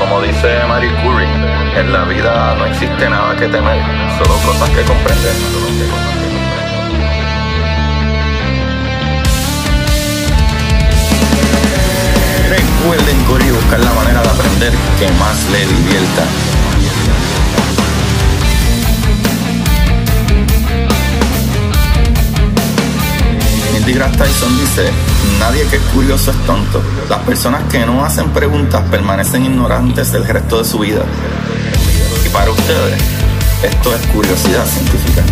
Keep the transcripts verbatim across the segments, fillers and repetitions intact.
Como dice Marie Curie, en la vida no existe nada que temer, solo cosas que comprender. Recuerden correr y buscar la manera de aprender que más le divierta. Neil deGrasse Tyson dice: nadie que es curioso es tonto. Las personas que no hacen preguntas permanecen ignorantes el resto de su vida. Y para ustedes, esto es curiosidad científica.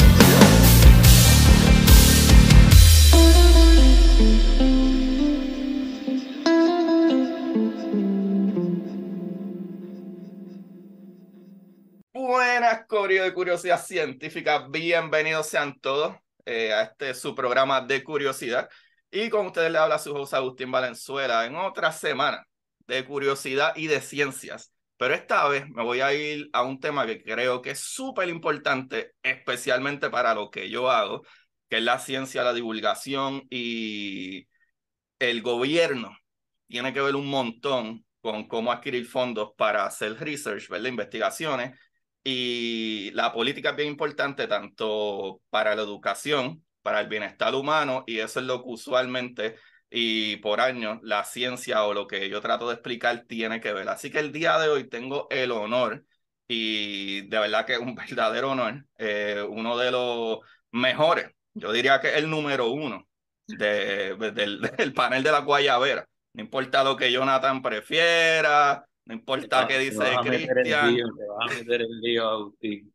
Buenas, corio de curiosidad científica. Bienvenidos sean todos eh, a este su programa de curiosidad. Y con ustedes le habla su host Agustín Valenzuela en otra semana de curiosidad y de ciencias. Pero esta vez me voy a ir a un tema que creo que es súper importante, especialmente para lo que yo hago, que es la ciencia, la divulgación y el gobierno. Tiene que ver un montón con cómo adquirir fondos para hacer research, ¿verdad? Investigaciones. Y la política es bien importante tanto para la educación, para el bienestar humano, y eso es lo que usualmente y por años la ciencia o lo que yo trato de explicar tiene que ver. Así que el día de hoy tengo el honor, y de verdad que es un verdadero honor, eh, uno de los mejores, yo diría que es el número uno de, de, del, del panel de la Guayabera. No importa lo que Jonathan prefiera, no Te importa vas, qué te vas dice a meter en Cristian. lío, te vas a meter en lío, Agustín.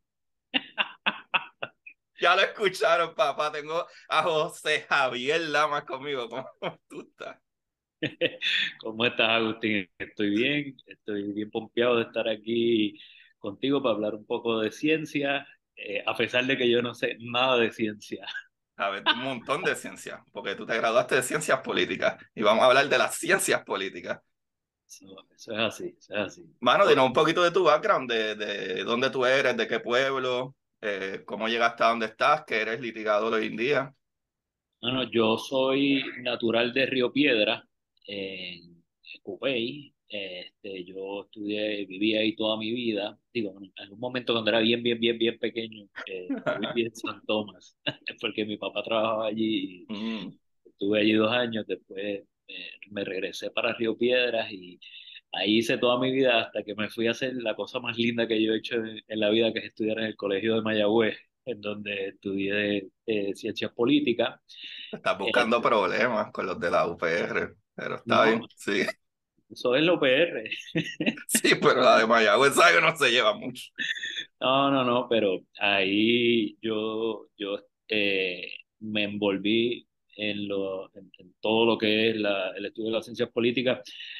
Ya lo escucharon, papá. Tengo a José Javier Lamas conmigo. ¿Cómo tú estás? ¿Cómo estás, Agustín? Estoy bien, estoy bien pompeado de estar aquí contigo para hablar un poco de ciencia, eh, a pesar de que yo no sé nada de ciencia. A ver, un montón de ciencias, porque tú te graduaste de ciencias políticas y vamos a hablar de las ciencias políticas. Eso, eso es así, eso es así. Mano, O- dinos un poquito de tu background, de, de dónde tú eres, de qué pueblo, eh, cómo llegaste a donde estás, que eres litigador hoy en día. Bueno, yo soy natural de Río Piedra, en Cupey. Este, yo estudié, viví ahí toda mi vida. Digo, en un momento cuando era bien, bien, bien, bien pequeño, eh, yo viví en San Tomás, porque mi papá trabajaba allí. Mm. Estuve allí dos años, después me, me regresé para Río Piedras y ahí hice toda mi vida hasta que me fui a hacer la cosa más linda que yo he hecho en, en la vida, que es estudiar en el Colegio de Mayagüez, en donde estudié eh, ciencias políticas. Estás Eh, buscando problemas con los de la U P R, pero está no, bien, sí. eso es lo P R. Sí, pero la de Mayagüez, ¿sabes que no se lleva mucho? No, no, no, pero ahí yo, yo eh, me envolví en, lo, en, en todo lo que es la- el estudio de las ciencias políticas,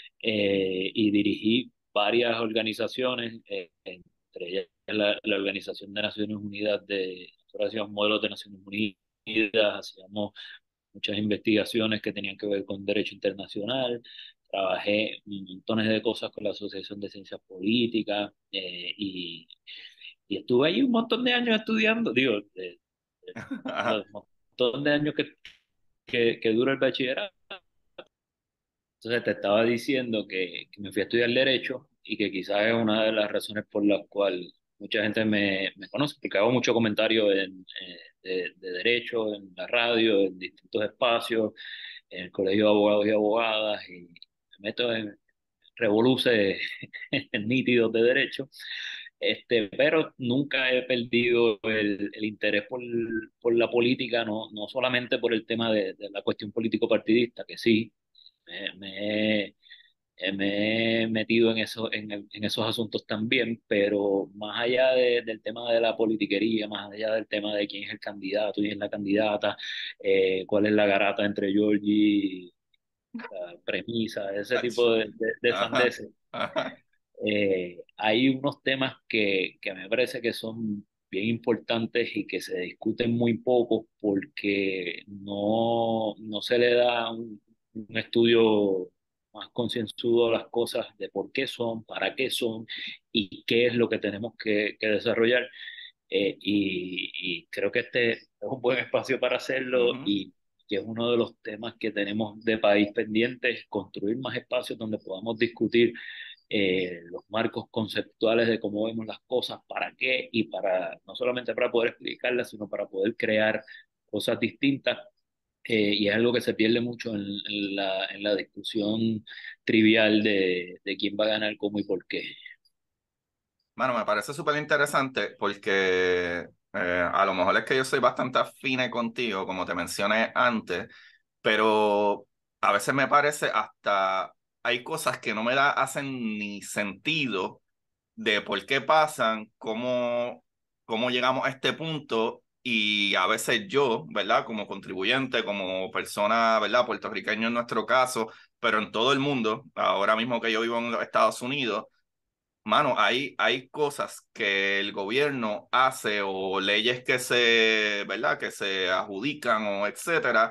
eh, y dirigí varias organizaciones, eh, entre ellas la, la Organización de Naciones Unidas, de nosotros hacíamos modelos de Naciones Unidas, hacíamos muchas investigaciones que tenían que ver con derecho internacional. Trabajé montones de cosas con la Asociación de Ciencias Políticas, eh, y, y estuve ahí un montón de años estudiando, digo, de- de- Ajá. los montón de años que, que, que dura el bachillerato. Entonces te estaba diciendo que, que me fui a estudiar Derecho y que quizás es una de las razones por las cuales mucha gente me, me conoce, porque hago mucho comentario en, eh, de, de Derecho, en la radio, en distintos espacios, en el Colegio de Abogados y Abogadas, y me meto en revoluces nítidos de Derecho. Este, pero nunca he perdido el, el interés por, por la política, no, no solamente por el tema de, de la cuestión político-partidista, que sí, me, me he, eh, me he metido en, eso, en, el- en esos asuntos también, pero más allá de- del tema de la politiquería, más allá del tema de quién es el candidato, quién es la candidata, eh, cuál es la garata entre Georgie, la premisa, ese Ach. tipo de, de, de Ajá. sandeces, Ajá. eh, hay unos temas que, que me parece que son bien importantes y que se discuten muy poco porque no, no se le da un, un estudio más concienzudo a las cosas de por qué son, para qué son y qué es lo que tenemos que, que desarrollar. Eh, y, y creo que este es un buen espacio para hacerlo, Ujú. y que es uno de los temas que tenemos de país pendientes, construir más espacios donde podamos discutir eh, los marcos conceptuales de cómo vemos las cosas, para qué y para, no solamente para poder explicarlas, sino para poder crear cosas distintas. Eh, y es algo que se pierde mucho en, en la, en la discusión trivial de, de quién va a ganar, cómo y por qué. Bueno, me parece súper interesante porque eh, a lo mejor es que yo soy bastante afine contigo, como te mencioné antes, pero a veces me parece hasta hay cosas que no me da, hacen ni sentido de por qué pasan, cómo, cómo llegamos a este punto y a veces yo, ¿verdad? Como contribuyente, como persona, ¿verdad? Puertorriqueño en nuestro caso, pero en todo el mundo, ahora mismo que yo vivo en los Estados Unidos. Mano, hay, hay cosas que el gobierno hace o leyes que se, ¿verdad? Que se adjudican o etcétera,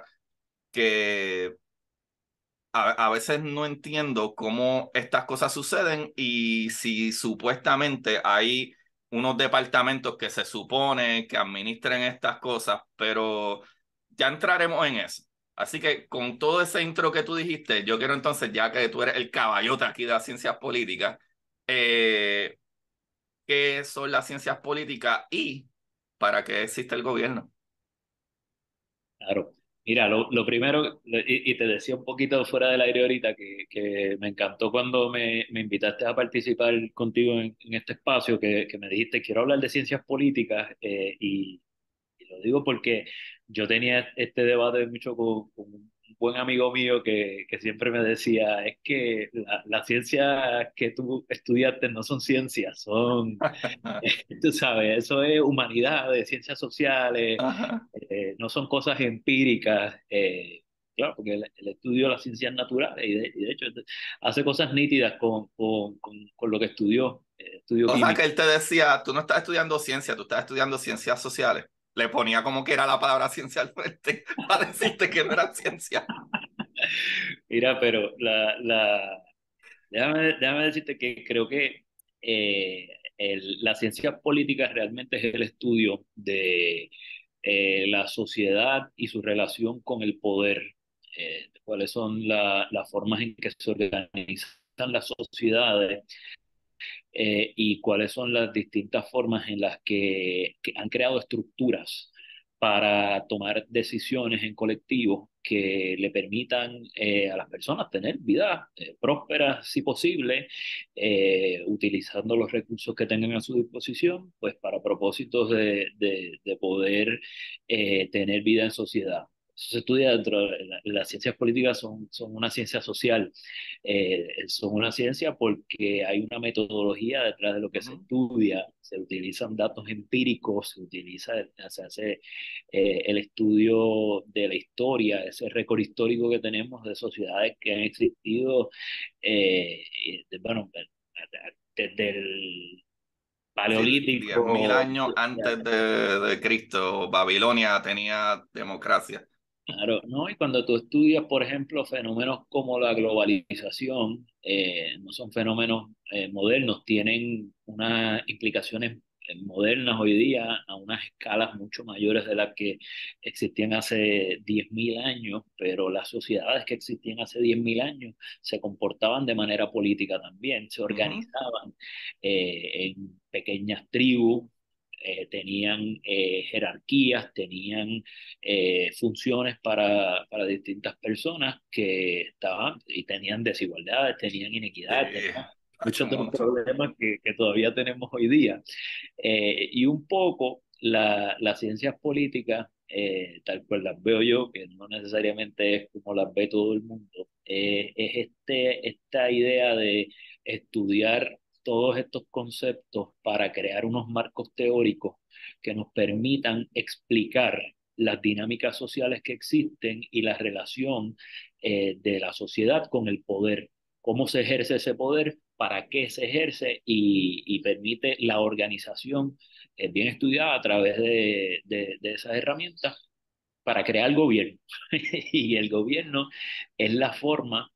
que a, a veces no entiendo cómo estas cosas suceden y si supuestamente hay unos departamentos que se supone que administren estas cosas, pero ya entraremos en eso. Así que con todo ese intro que tú dijiste, yo quiero entonces, ya que tú eres el caballote aquí de las ciencias políticas, eh, qué son las ciencias políticas y para qué existe el gobierno. Claro. Mira, lo, lo primero, y, y te decía un poquito fuera del aire ahorita, que, que me encantó cuando me, me invitaste a participar contigo en, en este espacio, que, que me dijiste, quiero hablar de ciencias políticas, eh, y, y lo digo porque yo tenía este debate mucho con, con un buen amigo mío que, que siempre me decía, es que la- las ciencias que tú estudiaste no son ciencias, son, tú sabes, eso es humanidades, ciencias sociales, Ajá. eh, no son cosas empíricas. Eh, claro, porque el, el estudio de las ciencias naturales, y de, y de hecho hace cosas nítidas con, con, con, con lo que estudió, eh, estudio O sea que químico. él te decía, tú no estás estudiando ciencia, tú estás estudiando ciencias sociales. Le ponía como que era la palabra ciencia al frente para decirte que no era ciencia. Mira, pero la, la, déjame, déjame decirte que creo que eh, el- la ciencia política realmente es el estudio de eh, la sociedad y su relación con el poder, eh, cuáles son la- las formas en que se organizan las sociedades, eh, y cuáles son las distintas formas en las que, que han creado estructuras para tomar decisiones en colectivo que le permitan eh, a las personas tener vidas eh, prósperas, si posible, eh, utilizando los recursos que tengan a su disposición, pues para propósitos de, de, de poder eh, tener vida en sociedad. Eso se estudia dentro de la- las ciencias políticas, son, son una ciencia social, eh, son una ciencia porque hay una metodología detrás de lo que se Ujú. estudia, se utilizan datos empíricos, se utiliza, se hace eh, el estudio de la historia, ese récord histórico que tenemos de sociedades que han existido, eh, de- bueno, desde el Sí, diez mil paleolítico. años antes de, de Cristo, Babilonia tenía democracia. Claro, ¿no? Y cuando tú estudias, por ejemplo, fenómenos como la globalización, eh, no son fenómenos eh, modernos, tienen unas implicaciones eh, modernas hoy día a unas escalas mucho mayores de las que existían hace diez mil años, pero las sociedades que existían hace diez mil años se comportaban de manera política también, se Ujú. organizaban eh, en pequeñas tribus, eh, tenían eh, jerarquías, tenían eh, funciones para, para distintas personas que estaban y tenían desigualdades, tenían Sí, inequidades, tenían ha hecho muchos de los mucho. problemas que, que todavía tenemos hoy día. Eh, y un poco la, las ciencias políticas, eh, tal cual las veo yo, que no necesariamente es como las ve todo el mundo, eh, es este, esta idea de estudiar todos estos conceptos para crear unos marcos teóricos que nos permitan explicar las dinámicas sociales que existen y la relación eh, de la sociedad con el poder, cómo se ejerce ese poder, para qué se ejerce y, y permite la organización eh, bien estudiada a través de, de, de esas herramientas para crear el gobierno. Y el gobierno es la forma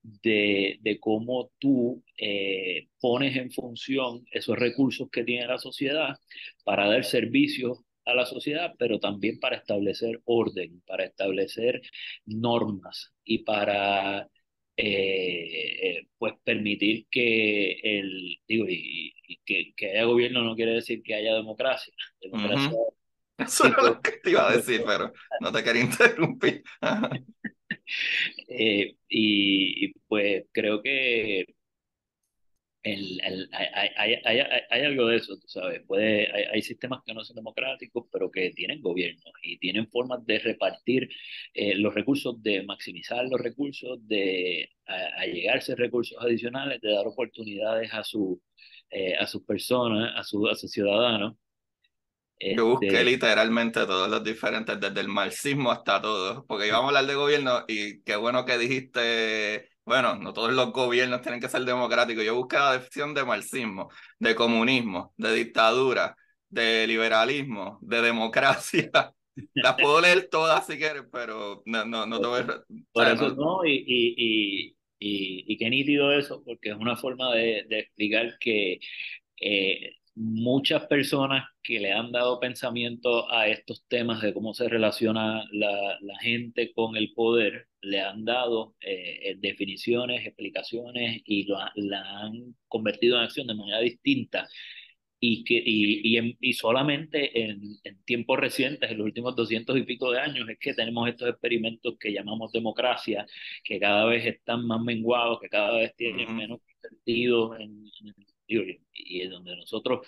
de, de cómo tú eh, pones en función esos recursos que tiene la sociedad para dar servicios a la sociedad, pero también para establecer orden, para establecer normas y para eh, eh, pues permitir que el, digo, y, y que, que haya gobierno no quiere decir que haya democracia. Democracia Ujú. es un Eso era tipo lo que te iba a de... decir, pero no te quería interrumpir. Ajá. Eh, y, y, pues creo que el, el- hay, hay, hay, hay- hay algo de eso, tú sabes. Puede, hay, hay sistemas que no son democráticos, pero que tienen gobiernos y tienen formas de repartir eh, los recursos, de maximizar los recursos, de a- allegarse recursos adicionales, de dar oportunidades a, su, eh, a sus personas, a, su, a sus ciudadanos. Yo busqué Este, literalmente todos los diferentes, desde el marxismo hasta todo, porque íbamos a hablar de gobierno y qué bueno que dijiste, bueno, no todos los gobiernos tienen que ser democráticos. Yo busqué la definición de marxismo, de comunismo, de dictadura, de liberalismo, de democracia. Las puedo leer todas si quieres, pero no, no, no te voy a... O por sea, eso no, no, y, y, y, y, y qué nítido eso, porque es una forma de, de explicar que eh, muchas personas que le han dado pensamiento a estos temas de cómo se relaciona la, la gente con el poder, le han dado eh, eh, definiciones, explicaciones y lo ha- la han convertido en acción de manera distinta. Y, que, y, y, en- y solamente en, en tiempos recientes, en los últimos doscientos y pico de años, es que tenemos estos experimentos que llamamos democracia, que cada vez están más menguados, que cada vez tienen ujú, menos sentido en, en- y, y en donde nosotros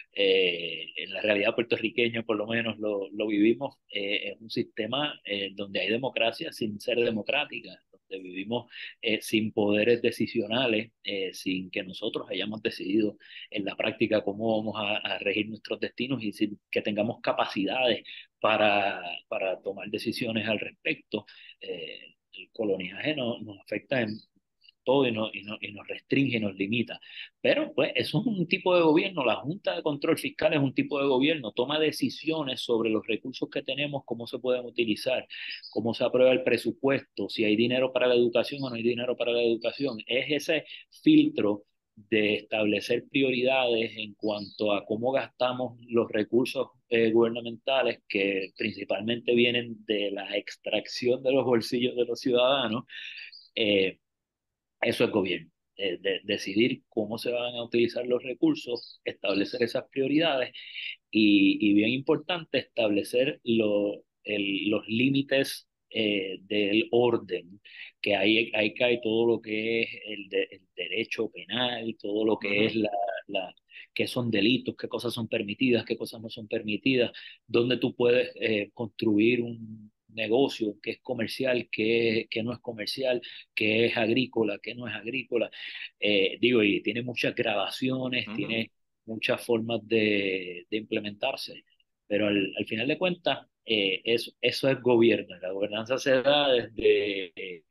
eh, en la realidad puertorriqueña por lo menos lo, lo vivimos, eh, es un sistema eh, donde hay democracia sin ser democrática, donde vivimos eh, sin poderes decisionales, eh, sin que nosotros hayamos decidido en la práctica cómo vamos a, a regir nuestros destinos y sin que tengamos capacidades para, para tomar decisiones al respecto. Eh, el coloniaje no, nos afecta en todo y, no, y, no, y nos restringe y nos limita. Pero pues eso es un tipo de gobierno, la Junta de Control Fiscal es un tipo de gobierno, toma decisiones sobre los recursos que tenemos, cómo se pueden utilizar, cómo se aprueba el presupuesto, si hay dinero para la educación o no hay dinero para la educación. Es ese filtro de establecer prioridades en cuanto a cómo gastamos los recursos eh, gubernamentales que principalmente vienen de la extracción de los bolsillos de los ciudadanos. eh, Eso es gobierno. Eh, de- decidir cómo se van a utilizar los recursos, establecer esas prioridades y, y bien importante, establecer lo- el- los límites eh, del orden, que ahí, ahí cae todo lo que es el, de- el derecho penal, todo lo que es ujú. la, la, qué son delitos, qué cosas son permitidas, qué cosas no son permitidas, dónde tú puedes eh, construir un negocio que es comercial, que, que no es comercial, que es agrícola, que no es agrícola. Eh, digo, y tiene muchas grabaciones, Ujú. tiene muchas formas de, de implementarse, pero al, al final de cuentas, eh, eso, eso es gobierno. La gobernanza se da desde eh,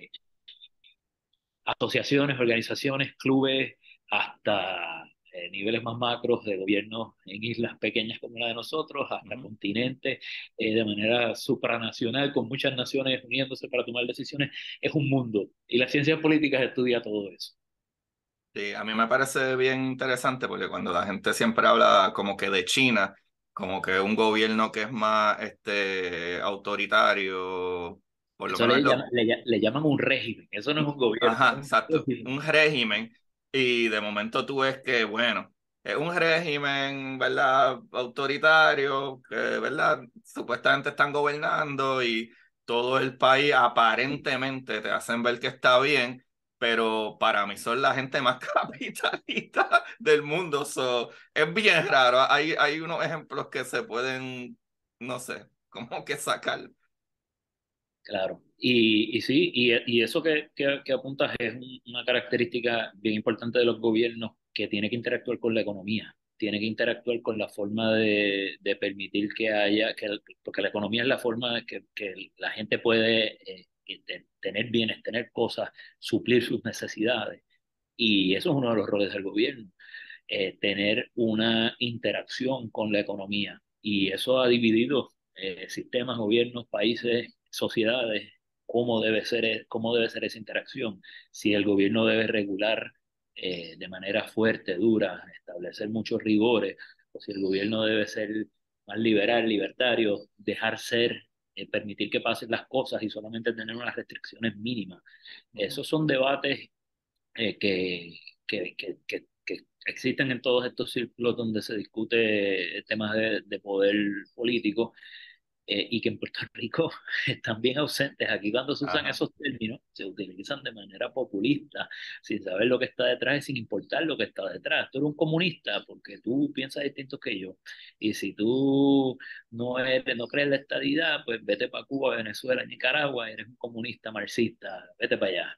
asociaciones, organizaciones, clubes, hasta eh, niveles más macros de gobiernos en islas pequeñas como la de nosotros, hasta Ujú. continentes eh, de manera supranacional, con muchas naciones uniéndose para tomar decisiones. Es un mundo y las ciencias políticas estudia todo eso. Sí, a mí me parece bien interesante porque cuando la gente siempre habla como que de China, como que un gobierno que es más este autoritario, por lo Eso menos le, es lo, llama- le, ll- le llaman un régimen, eso no es un gobierno, es ajá, un exacto, régimen. un régimen y de momento tú ves que, bueno, es un régimen, ¿verdad? Autoritario, que, ¿verdad? Supuestamente están gobernando y todo el país aparentemente te hacen ver que está bien, pero para mí son la gente más capitalista del mundo, so, es bien raro, hay, hay unos ejemplos que se pueden, no sé, como que sacar. Claro, y, y sí, y, y eso que, que, que apuntas es un- una característica bien importante de los gobiernos que tiene que interactuar con la economía, tiene que interactuar con la forma de, de permitir que haya, que, el- porque la economía es la forma que, que la gente puede eh, te- tener bienes, tener cosas, suplir sus necesidades, y eso es uno de los roles del gobierno, eh, tener una interacción con la economía. Y eso ha dividido eh, sistemas, gobiernos, países, sociedades, cómo debe ser, cómo debe ser esa interacción. Si el gobierno debe regular eh, de manera fuerte, dura, establecer muchos rigores, o si el gobierno debe ser más liberal, libertario, dejar ser eh, permitir que pasen las cosas y solamente tener unas restricciones mínimas. Ujú. Esos son debates eh, que, que, que, que, que existen en todos estos círculos donde se discute temas de, de poder político, eh, y que en Puerto Rico están bien ausentes. Aquí cuando se usan Ajá. esos términos, se utilizan de manera populista, sin saber lo que está detrás y sin importar lo que está detrás. Tú eres un comunista porque tú piensas distinto que yo. Y si tú no eres, no crees en la estadidad, pues vete para Cuba, Venezuela, Nicaragua, eres un comunista marxista, vete para allá.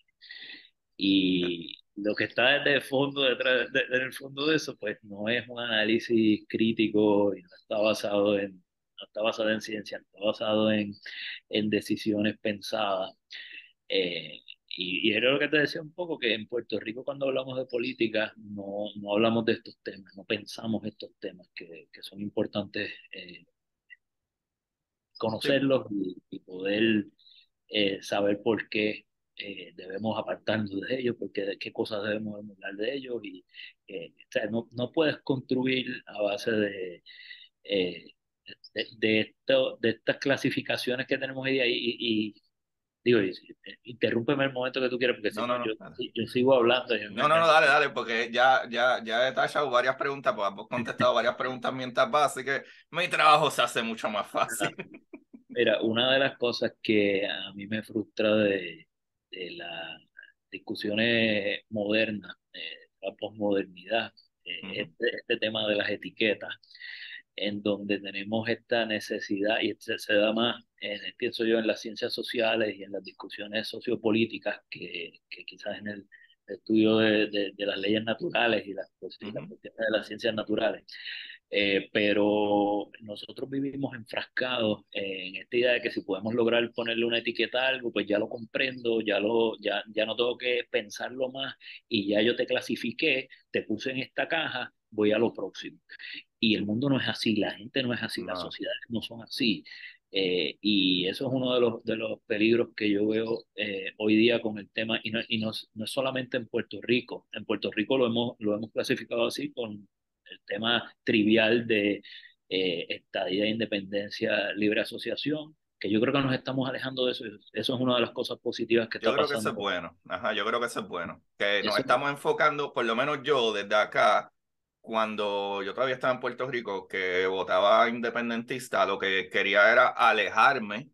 Y lo que está desde el fondo, detrás, de- en el fondo de eso, pues no es un análisis crítico y no está basado en, no está basado en ciencia, está basado en, en decisiones pensadas. Eh, y, y era lo que te decía un poco, que en Puerto Rico cuando hablamos de política no, no hablamos de estos temas, no pensamos estos temas que, que son importantes, eh, Sí, conocerlos y, y poder eh, saber por qué eh, debemos apartarnos de ellos, porque de qué cosas debemos emular de ellos. Y eh, o sea, no, no puedes construir a base de, eh, de, de esto, de estas clasificaciones que tenemos hoy día. Y, y, y digo, y- y- interrúmpeme el momento que tú quieras, porque si no, no, no, yo, no. Dale. yo sigo hablando. Y No, me, no, no, me- dale, dale, porque ya, ya, ya he tachado varias preguntas, pues hemos contestado varias preguntas mientras va, así que mi trabajo se hace mucho más fácil. Mira, una de las cosas que a mí me frustra de, de las discusiones modernas, eh, la posmodernidad, eh, Ujú, este, este tema de las etiquetas, en donde tenemos esta necesidad, y se, se da más, eh, pienso yo, en las ciencias sociales y en las discusiones sociopolíticas, que, que quizás en el estudio de, de- de las leyes naturales y las, y las ujú. cuestiones de las ciencias naturales. Eh, pero nosotros vivimos enfrascados en esta idea de que si podemos lograr ponerle una etiqueta a algo, pues ya lo comprendo, ya, lo, ya, ya no tengo que pensarlo más y ya yo te clasifiqué, te puse en esta caja, voy a lo próximo. Y el mundo no es así, la gente no es así, las No, sociedades no son así. Eh, y eso es uno de los, de los peligros que yo veo eh, hoy día con el tema, y, no, y no, es- no es solamente en Puerto Rico. En Puerto Rico lo hemos, lo hemos clasificado así con el tema trivial de eh, estadía, independencia, libre asociación, que yo creo que nos estamos alejando de eso. Eso es una de las cosas positivas que yo está creo que eso es pasando. bueno. Ajá, yo creo que eso es bueno. Que nos Eso, estamos enfocando, por lo menos yo desde acá, cuando yo todavía estaba en Puerto Rico, que votaba independentista, lo que quería era alejarme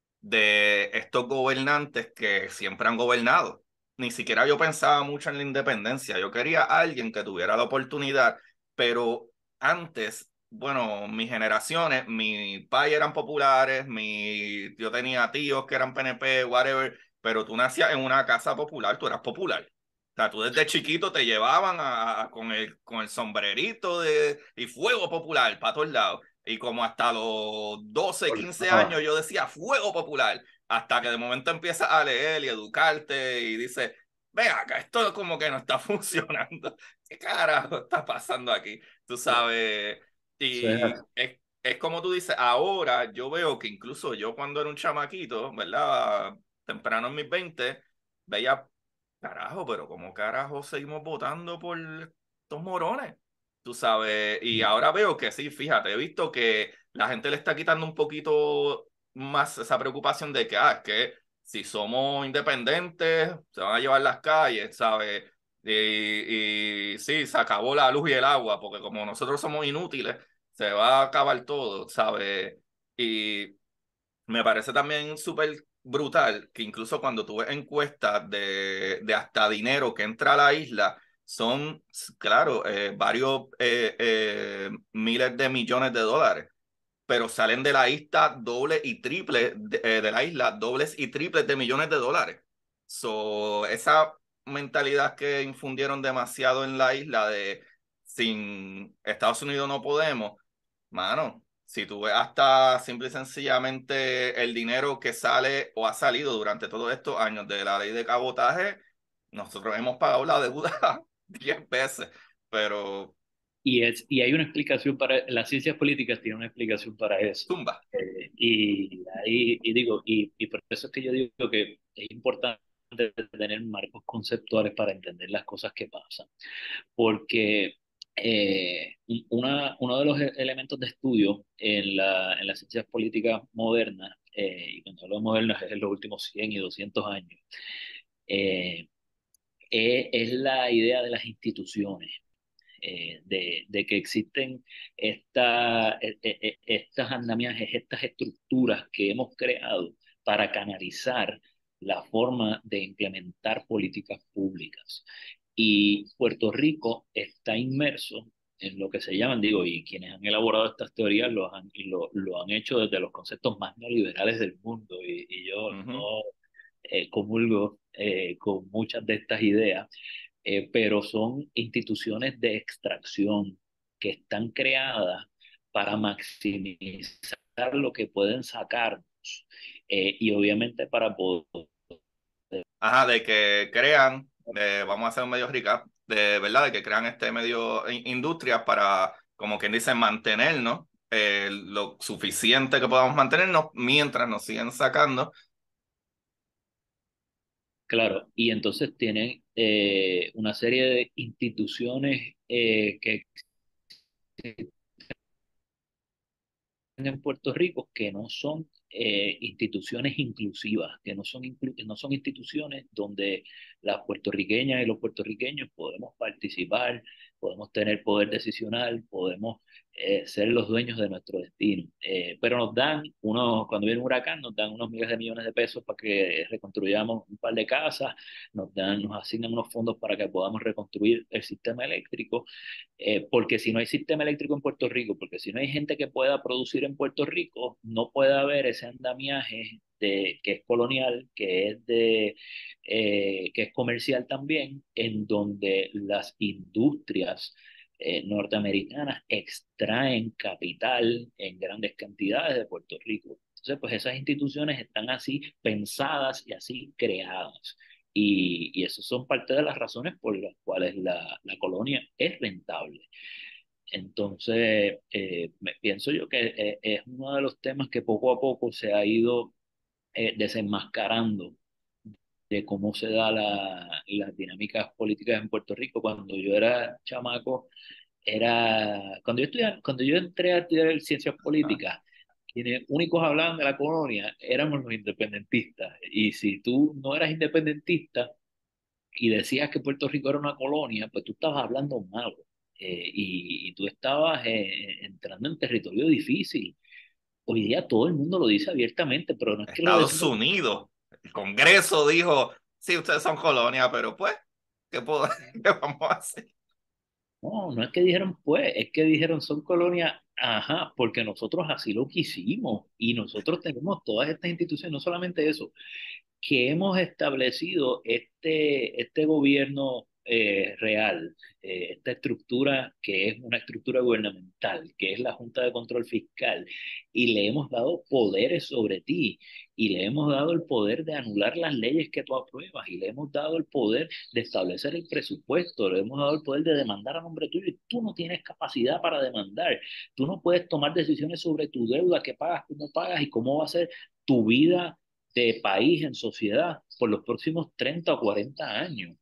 de estos gobernantes que siempre han gobernado. Ni siquiera yo pensaba mucho en la independencia. Yo quería a alguien que tuviera la oportunidad, pero antes, bueno, mis generaciones, mi padre eran populares, mi, yo tenía tíos que eran P N P, whatever, pero tú nacías en una casa popular, tú eras popular. O sea, tú desde chiquito te llevaban a, a- con el, con el sombrerito de, y fuego popular para todos lados. Y como hasta los doce quince años yo decía fuego popular, hasta que de momento empiezas a leer y educarte y dices, ven acá, esto como que no está funcionando. ¿Qué carajo está pasando aquí? Tú sabes, eso es y es, es como tú dices, ahora yo veo que incluso yo cuando era un chamaquito, ¿verdad? Temprano en mis veinte veía, carajo, pero ¿cómo carajo seguimos votando por estos morones? Tú sabes, y ahora veo que sí, fíjate, he visto que la gente le está quitando un poquito más esa preocupación de que, ah, es que si somos independientes, se van a llevar las calles, ¿sabes? Y, y sí, se acabó la luz y el agua, porque como nosotros somos inútiles, se va a acabar todo, ¿sabes? Y me parece también súper brutal que incluso cuando tú ves encuestas de, de hasta dinero que entra a la isla, son, claro, eh, varios eh, eh, miles de millones de dólares, pero salen de la isla doble y triple de, eh, de la isla, dobles y triples de millones de dólares. So, esa mentalidad que infundieron demasiado en la isla de sin Estados Unidos no podemos. Mano, si tú ves hasta simple y sencillamente el dinero que sale o ha salido durante todos estos años de la ley de cabotaje, nosotros hemos pagado la deuda diez veces, pero Y, es, y hay una explicación para, las ciencias políticas tienen una explicación para eso. tumba. Eh, y, ahí, y digo, y, y por eso es que yo digo que es importante tener marcos conceptuales para entender las cosas que pasan. Porque Eh, una, uno de los e- elementos de estudio en, la, en las ciencias políticas modernas, eh, y cuando hablo de modernas es en los últimos cien y doscientos años, eh, es, es la idea de las instituciones, eh, de, de que existen esta, e- e- e- estas andamiajes, estas estructuras que hemos creado para canalizar la forma de implementar políticas públicas. Y Puerto Rico está inmerso en lo que se llaman, digo, y quienes han elaborado estas teorías lo han, y lo, lo han hecho desde los conceptos más neoliberales del mundo, y, y yo Ujú. no eh, comulgo eh, con muchas de estas ideas, eh, pero son instituciones de extracción que están creadas para maximizar lo que pueden sacarnos, eh, y obviamente para poder. Ajá, de que crean, eh, vamos a hacer un medio recap, de verdad, de que crean este medio in- industrias para, como quien dice, mantenernos eh, lo suficiente que podamos mantenernos mientras nos siguen sacando. Claro, y entonces tienen eh, una serie de instituciones eh, que en Puerto Rico que no son eh, instituciones inclusivas, que no son, inclu- no son instituciones donde las puertorriqueñas y los puertorriqueños podemos participar, podemos tener poder decisional, podemos eh, ser los dueños de nuestro destino. Eh, pero nos dan unos, cuando viene un huracán, nos dan unos miles de millones de pesos para que reconstruyamos un par de casas, nos dan, nos asignan unos fondos para que podamos reconstruir el sistema eléctrico, eh, porque si no hay sistema eléctrico en Puerto Rico, porque si no hay gente que pueda producir en Puerto Rico, no puede haber ese andamiaje de, que es colonial, que es, de, eh, que es comercial también, en donde las industrias eh, norteamericanas extraen capital en grandes cantidades de Puerto Rico. Entonces, pues esas instituciones están así pensadas y así creadas. Y, y esas son parte de las razones por las cuales la, la colonia es rentable. Entonces, eh, me, pienso yo que eh, es uno de los temas que poco a poco se ha ido eh, desenmascarando de cómo se da la, las dinámicas políticas en Puerto Rico. Cuando yo era chamaco, era, cuando yo estudiaba, cuando yo entré a estudiar ciencias Ah, políticas, quienes únicos hablaban de la colonia éramos los independentistas. Y si tú no eras independentista, y decías que Puerto Rico era una colonia, pues tú estabas hablando malo, eh, y, y tú estabas eh, entrando en territorio difícil. Hoy día todo el mundo lo dice abiertamente, pero no es que lo Estados decimos. Unidos, el Congreso dijo, sí, ustedes son colonia, pero pues, ¿qué, puedo, ¿qué vamos a hacer? No, no es que dijeron pues, es que dijeron son colonia, ajá, porque nosotros así lo quisimos y nosotros tenemos todas estas instituciones, no solamente eso, que hemos establecido este, este gobierno eh, real, eh, esta estructura que es una estructura gubernamental, que es la Junta de Control Fiscal, y le hemos dado poderes sobre ti, y le hemos dado el poder de anular las leyes que tú apruebas, y le hemos dado el poder de establecer el presupuesto, le hemos dado el poder de demandar a nombre tuyo, y tú no tienes capacidad para demandar, tú no puedes tomar decisiones sobre tu deuda, qué pagas, cómo pagas y cómo va a ser tu vida de país en sociedad por los próximos treinta o cuarenta años.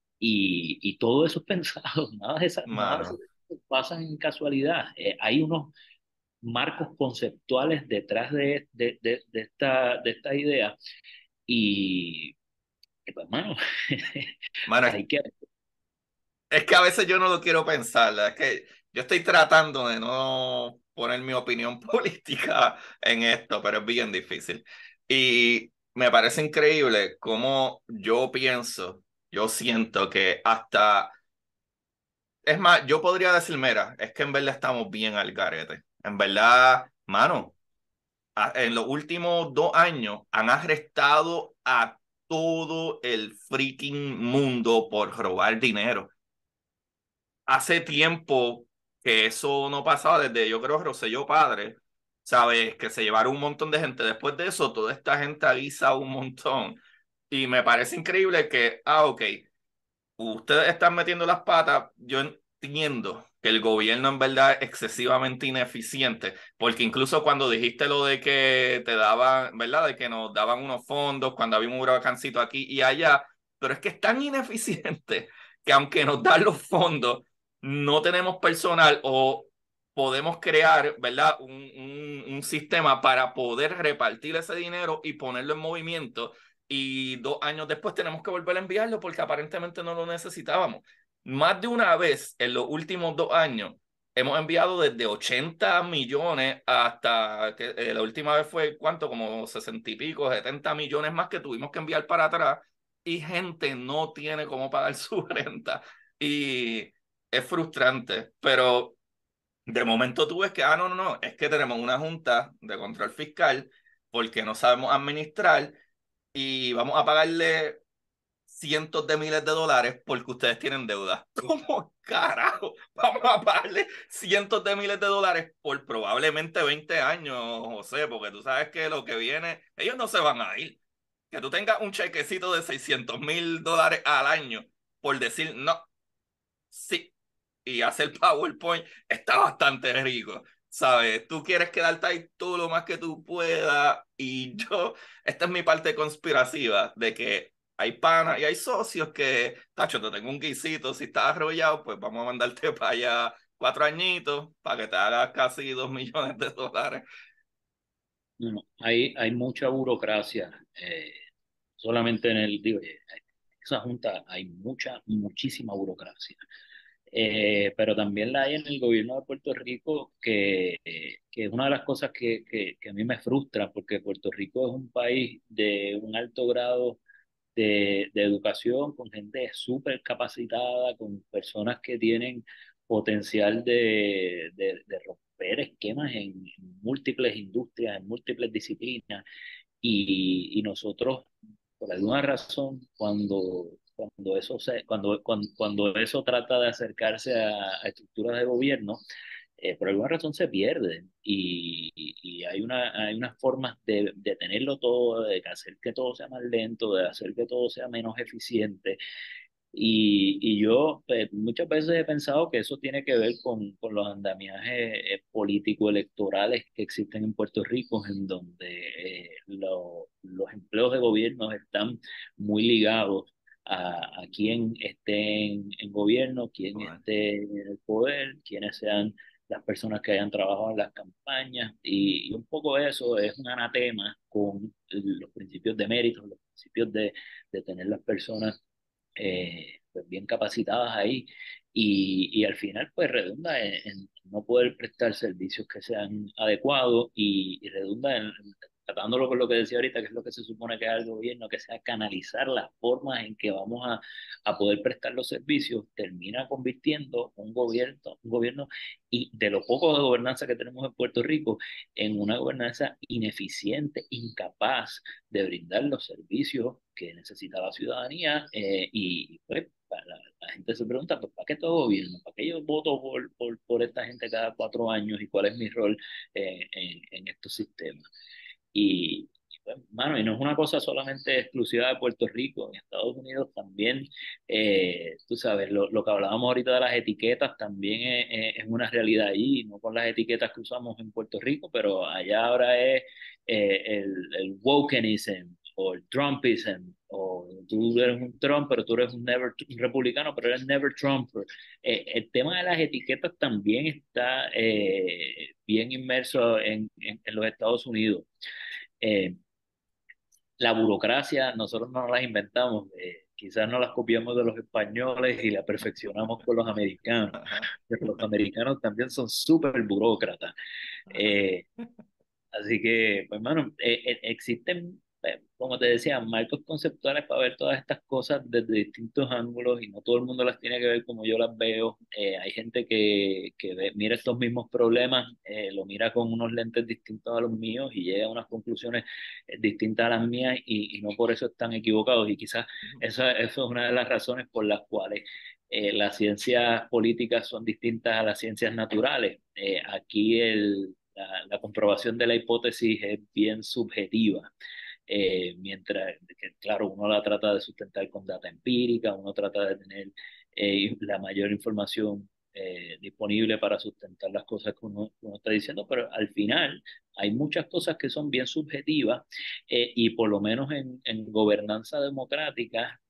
Y, y todo eso es pensado, nada de, esa, nada de eso Mano, pasa en casualidad. Eh, hay unos marcos conceptuales detrás de, de, de, de esta, de esta idea y, y pues, mano, mano, es, hay que. es que a veces yo no lo quiero pensar, ¿verdad? Es que yo estoy tratando de no poner mi opinión política en esto, pero es bien difícil. Y me parece increíble cómo yo pienso, yo siento que hasta, es más, yo podría decir, mira, es que en verdad estamos bien al garete. En verdad, mano, a- en los últimos dos años han arrestado a todo el freaking mundo por robar dinero. Hace tiempo que eso no pasaba, desde yo creo Rosselló padre, ¿sabes? Que se llevaron un montón de gente. Después de eso, toda esta gente avisa un montón. Y me parece increíble que, ah, ok, ustedes están metiendo las patas. Yo entiendo que el gobierno en verdad es excesivamente ineficiente, porque incluso cuando dijiste lo de que te daban, ¿verdad? De que nos daban unos fondos cuando había un huracancito aquí y allá, pero es que es tan ineficiente que aunque nos dan los fondos, no tenemos personal o podemos crear, ¿verdad? Un, un, un sistema para poder repartir ese dinero y ponerlo en movimiento y dos años después tenemos que volver a enviarlo porque aparentemente no lo necesitábamos. Más de una vez en los últimos dos años hemos enviado desde ochenta millones hasta que eh, la última vez fue, ¿cuánto? Como sesenta y pico, setenta millones más que tuvimos que enviar para atrás y gente no tiene cómo pagar su renta. Y es frustrante, pero de momento tú ves que, ah, no, no, no, es que tenemos una junta de control fiscal porque no sabemos administrar y vamos a pagarle cientos de miles de dólares porque ustedes tienen deuda. ¿Cómo carajo? Vamos a pagarle cientos de miles de dólares por probablemente veinte años, José, porque tú sabes que lo que viene, ellos no se van a ir. Que tú tengas un chequecito de seiscientos mil dólares al año por decir, no, sí, y hacer PowerPoint está bastante rico, ¿sabes? Tú quieres quedarte ahí todo lo más que tú puedas y yo, esta es mi parte conspirativa de que hay panas y hay socios que, tacho, te tengo un guisito, si estás arrollado, pues vamos a mandarte para allá cuatro añitos para que te hagas casi dos millones de dólares. No, no, hay, hay mucha burocracia, eh, solamente en el, digo, eh, esa junta hay mucha, muchísima burocracia. Eh, pero también la hay en el gobierno de Puerto Rico, que, eh, que es una de las cosas que, que, que a mí me frustra, porque Puerto Rico es un país de un alto grado de, de educación, con gente súper capacitada, con personas que tienen potencial de, de, de romper esquemas en, en múltiples industrias, en múltiples disciplinas, y, y nosotros, por alguna razón, cuando, cuando, eso se, cuando, cuando, cuando eso trata de acercarse a, a estructuras de gobierno, eh, por alguna razón se pierden y, y hay, una, hay unas formas de, de tenerlo todo, de hacer que todo sea más lento, de hacer que todo sea menos eficiente. Y, y yo pues, muchas veces he pensado que eso tiene que ver con, con los andamiajes eh, político-electorales que existen en Puerto Rico, en donde eh, lo- los empleos de gobierno están muy ligados a, a quién esté en, en gobierno, quién Bueno, esté en el poder, quiénes sean las personas que hayan trabajado en las campañas. Y, y un poco eso es un anatema con los principios de mérito, los principios de, de tener las personas eh, pues bien capacitadas ahí y, y al final pues redunda en, en no poder prestar servicios que sean adecuados y, y redunda en, tratándolo con lo que decía ahorita, que es lo que se supone que es el gobierno, que sea canalizar las formas en que vamos a, a poder prestar los servicios, termina convirtiendo un gobierno, un gobierno y de lo poco de gobernanza que tenemos en Puerto Rico en una gobernanza ineficiente, incapaz de brindar los servicios que necesita la ciudadanía eh, y pues la, la, gente se pregunta, pues, ¿para qué todo gobierno? ¿Para qué yo voto por, por, por esta gente cada cuatro años y cuál es mi rol eh, en, en estos sistemas? Y, y, pues, mano, y no es una cosa solamente exclusiva de Puerto Rico, en Estados Unidos también, eh, tú sabes, lo, lo que hablábamos ahorita de las etiquetas también es, es, es una realidad allí, no con las etiquetas que usamos en Puerto Rico, pero allá ahora es eh, el, el wokenism o el Trumpism, o tú eres un Trump, pero tú eres un, never, un republicano, pero eres never Trumper. Eh, el tema de las etiquetas también está eh, bien inmerso en, en, en los Estados Unidos. Eh, la burocracia nosotros no las inventamos, eh, quizás no las copiamos de los españoles y la perfeccionamos con los americanos, ajá, pero los americanos también son súper burócratas. ajá. Eh, Así que, pues, hermano, eh, eh, existen, eh, como te decía, marcos conceptuales para ver todas estas cosas desde distintos ángulos y no todo el mundo las tiene que ver como yo las veo. Eh, hay gente que, que ve- mira estos mismos problemas, eh, lo mira con unos lentes distintos a los míos y llega a unas conclusiones eh, distintas a las mías y, y no por eso están equivocados. Y quizás esa, eso es una de las razones por las cuales eh, las ciencias políticas son distintas a las ciencias naturales. Eh, aquí el la, la comprobación de la hipótesis es bien subjetiva, eh, mientras que, claro, uno la trata de sustentar con data empírica, uno trata de tener eh, la mayor información eh, disponible para sustentar las cosas que uno, uno está diciendo, pero al final hay muchas cosas que son bien subjetivas eh, y por lo menos en, en gobernanza democrática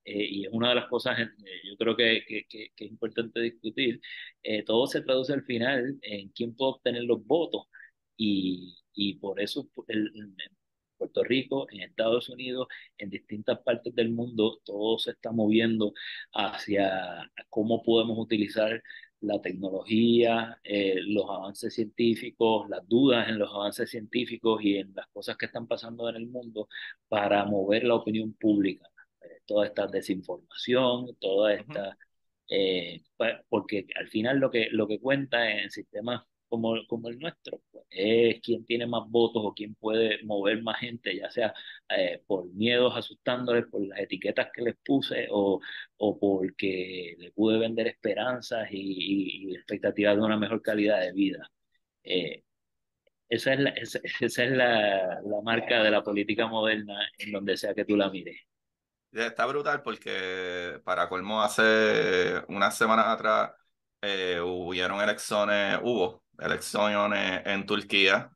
eh, y es una de las cosas, eh, yo creo que, que, que, que es importante discutir. Eh, todo se traduce al final en quién puede obtener los votos, y, y por eso el, en Puerto Rico, en Estados Unidos, en distintas partes del mundo, todo se está moviendo hacia cómo podemos utilizar la tecnología, eh, los avances científicos, las dudas en los avances científicos y en las cosas que están pasando en el mundo para mover la opinión pública. Eh, toda esta desinformación, toda Ujú. esta, eh, pa- porque al final lo que, lo que cuenta en sistemas como, como el nuestro, pues, es quién tiene más votos o quién puede mover más gente, ya sea eh, por miedos asustándoles, por las etiquetas que les puse o, o porque le pude vender esperanzas y, y- y expectativas de una mejor calidad de vida. Eh, esa es la, esa, esa es la, la marca de la política moderna en donde sea que tú la mires. Está brutal porque para colmo hace unas semanas atrás eh, hubieron elecciones, hubo elecciones en Turquía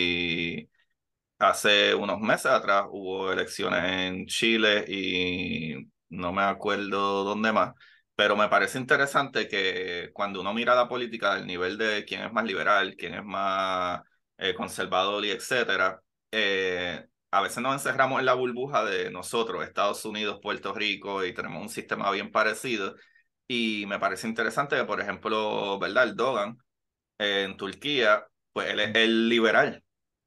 y hace unos meses atrás hubo elecciones en Chile y no me acuerdo dónde más, pero me parece interesante que cuando uno mira la política del nivel de quién es más liberal, quién es más eh, conservador y etcétera, eh, a veces nos encerramos en la burbuja de nosotros, Estados Unidos, Puerto Rico, y tenemos un sistema bien parecido. Y me parece interesante que, por ejemplo, ¿verdad? Erdogan eh, en Turquía, pues él es el liberal,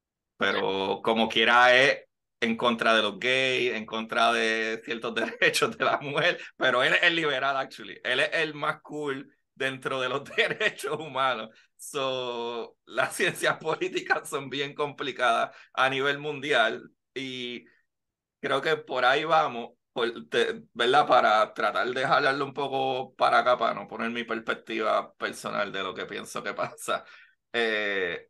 pero como quiera es en contra de los gays, en contra de ciertos derechos de la mujer, pero él es el liberal, actually. Él es el más cool dentro de los derechos humanos. So, las ciencias políticas son bien complicadas a nivel mundial y creo que por ahí vamos, por, te- ¿verdad? Para tratar de jalarlo un poco para acá, para no poner mi perspectiva personal de lo que pienso que pasa. Eh,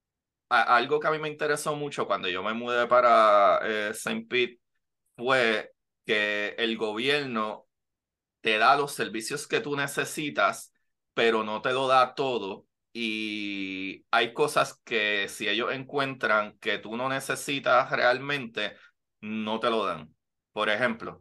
a- algo que a mí me interesó mucho cuando yo me mudé para eh, Saint Pete fue que el gobierno te da los servicios que tú necesitas, pero no te lo da todo. Y hay cosas que si ellos encuentran que tú no necesitas realmente, no te lo dan. Por ejemplo,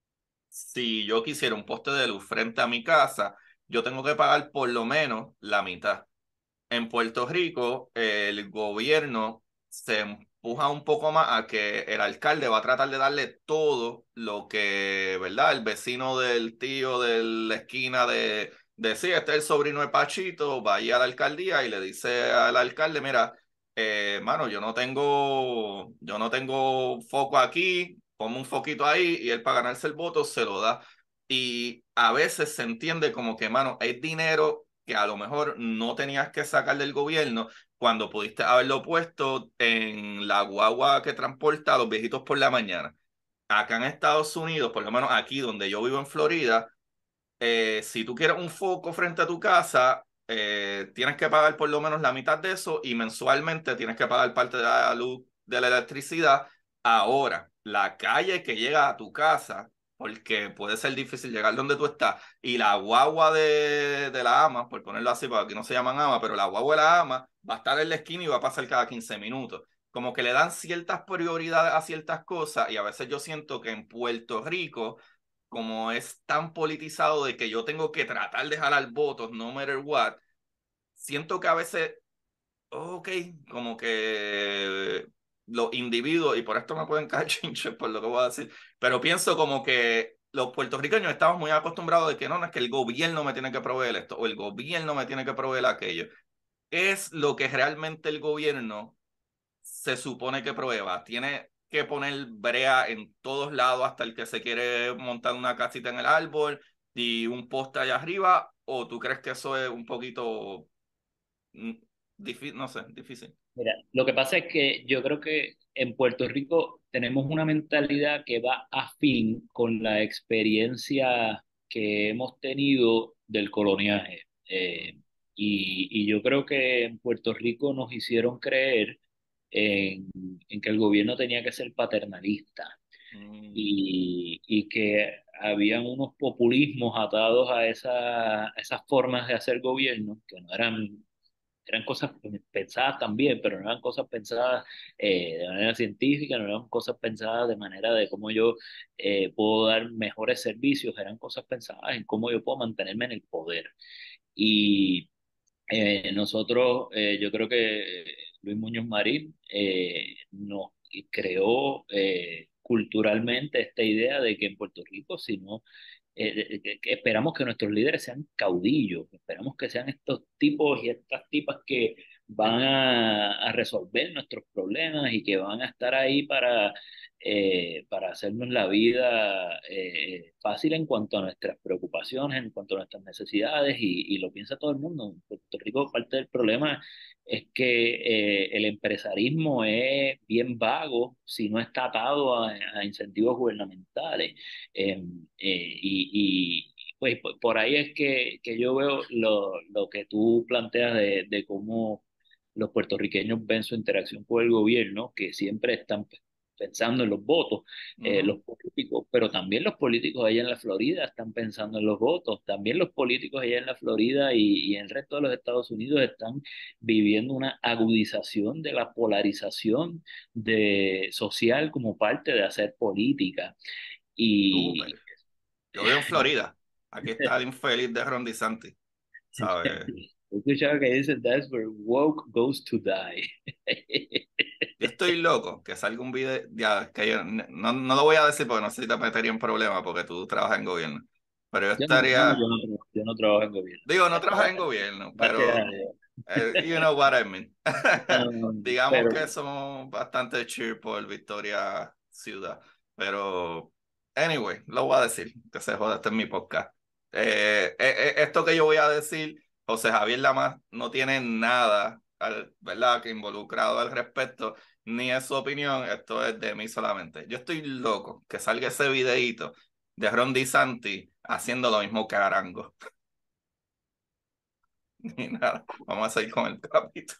si yo quisiera un poste de luz frente a mi casa, yo tengo que pagar por lo menos la mitad. En Puerto Rico, el gobierno se empuja un poco más a que el alcalde va a tratar de darle todo lo que, ¿verdad? El vecino del tío de la esquina de, de sí, este es el sobrino de Pachito, va ahí a la alcaldía y le dice al alcalde, mira, eh, mano, yo no tengo, yo no tengo foco aquí, ponme un foquito ahí y él para ganarse el voto se lo da. Y a veces se entiende como que, mano, es dinero que a lo mejor no tenías que sacar del gobierno cuando pudiste haberlo puesto en la guagua que transporta a los viejitos por la mañana. Acá en Estados Unidos, por lo menos aquí donde yo vivo en Florida, eh, si tú quieres un foco frente a tu casa, eh, tienes que pagar por lo menos la mitad de eso y mensualmente tienes que pagar parte de la luz, de la electricidad. Ahora, la calle que llega a tu casa, porque puede ser difícil llegar donde tú estás, y la guagua de, de la ama, por ponerlo así, porque aquí no se llaman ama, pero la guagua de la ama va a estar en la esquina y va a pasar cada quince minutos. Como que le dan ciertas prioridades a ciertas cosas y a veces yo siento que en Puerto Rico como es tan politizado de que yo tengo que tratar de jalar votos, no matter what, siento que a veces, ok, como que los individuos, y por esto me pueden caer chinches por lo que voy a decir, pero pienso como que los puertorriqueños estamos muy acostumbrados de que no, no es que el gobierno me tiene que proveer esto o el gobierno me tiene que proveer aquello. Es lo que realmente el gobierno se supone que prueba. Tiene que poner brea en todos lados hasta el que se quiere montar una casita en el árbol y un poste allá arriba, o tú crees que eso es un poquito mm, difícil, no sé, difícil. Mira, lo que pasa es que yo creo que en Puerto Rico tenemos una mentalidad que va afín con la experiencia que hemos tenido del coloniaje. Eh, y, y yo creo que en Puerto Rico nos hicieron creer en, en que el gobierno tenía que ser paternalista Mm, y, y que habían unos populismos atados a, esa, a esas formas de hacer gobierno que no eran eran cosas pensadas también, pero no eran cosas pensadas eh, de manera científica, no eran cosas pensadas de manera de cómo yo eh, puedo dar mejores servicios, eran cosas pensadas en cómo yo puedo mantenerme en el poder. Y eh, nosotros, eh, yo creo que eh, Luis Muñoz Marín eh, nos creó eh, culturalmente esta idea de que en Puerto Rico, si no, eh, que- que esperamos que nuestros líderes sean caudillos, esperamos que sean estos tipos y estas tipas que van a, a resolver nuestros problemas y que van a estar ahí para, eh, para hacernos la vida eh, fácil en cuanto a nuestras preocupaciones, en cuanto a nuestras necesidades, y, y lo piensa todo el mundo. En Puerto Rico parte del problema es que eh, el empresarismo es bien vago si no está atado a, a incentivos gubernamentales. Eh, eh, y, y, pues por por ahí es que, que yo veo lo, lo que tú planteas de, de cómo los puertorriqueños ven su interacción con el gobierno, que siempre están pensando en los votos, eh, Ujú. los políticos, pero también los políticos allá en la Florida están pensando en los votos, también los políticos allá en la Florida y, y en el resto de los Estados Unidos están viviendo una agudización de la polarización de, social como parte de hacer política. Y Súper. Yo vivo en Florida. Aquí está el infeliz de Ron DeSantis, ¿sabes? he escuchado que dice, that's where woke goes to die. Yo estoy loco que salga un video, ya, que yo no, no lo voy a decir porque no sé si te metería en problemas porque tú trabajas en gobierno, pero yo Yo no, no, estaría, yo no, tra- yo no trabajo en gobierno. digo, no Gracias, trabajas en gobierno, gracias pero a Dios. eh, you know what I mean. Um, Digamos pero que somos bastante cheer por Victoria Ciudad, pero anyway, lo voy a decir, que se joda, este es mi podcast. Eh, eh, eh, esto que yo voy a decir, José Javier Lamas no tiene nada, al- ¿verdad?, que involucrado al respecto, ni es su opinión, esto es de mí solamente. Yo estoy loco que salga ese videíto de Ron DeSantis haciendo lo mismo que Arango. Ni nada, vamos a seguir con el capítulo.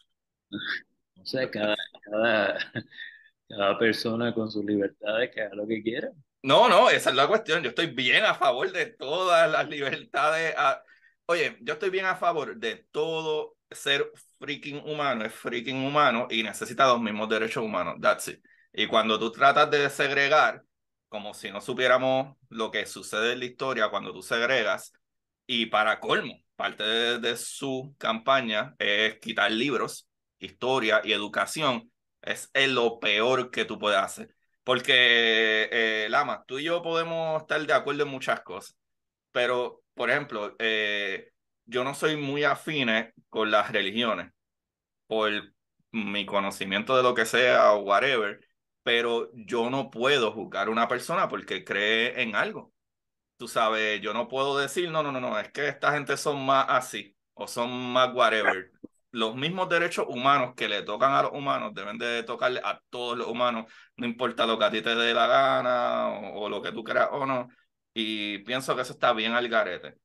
no sé, cada, cada, cada persona con sus libertades que haga lo que quiera. No, no, esa es la cuestión. Yo estoy bien a favor de todas las libertades. a- Oye, yo estoy bien a favor de todo ser freaking humano, es freaking humano y necesita los mismos derechos humanos. That's it. Y cuando tú tratas de segregar, como si no supiéramos lo que sucede en la historia cuando tú segregas, y para colmo, parte de, de su campaña es quitar libros, historia y educación, es lo peor que tú puedes hacer. Porque, eh, Lama, tú y yo podemos estar de acuerdo en muchas cosas, pero, por ejemplo, eh, yo no soy muy afine con las religiones por mi conocimiento de lo que sea o whatever, pero yo no puedo juzgar a una persona porque cree en algo. Tú sabes, yo no puedo decir, no, no, no, no, es que esta gente son más así o son más whatever. Los mismos derechos humanos que le tocan a los humanos deben de tocarle a todos los humanos, no importa lo que a ti te dé la gana o, o lo que tú creas o no. Y pienso que eso está bien al garete.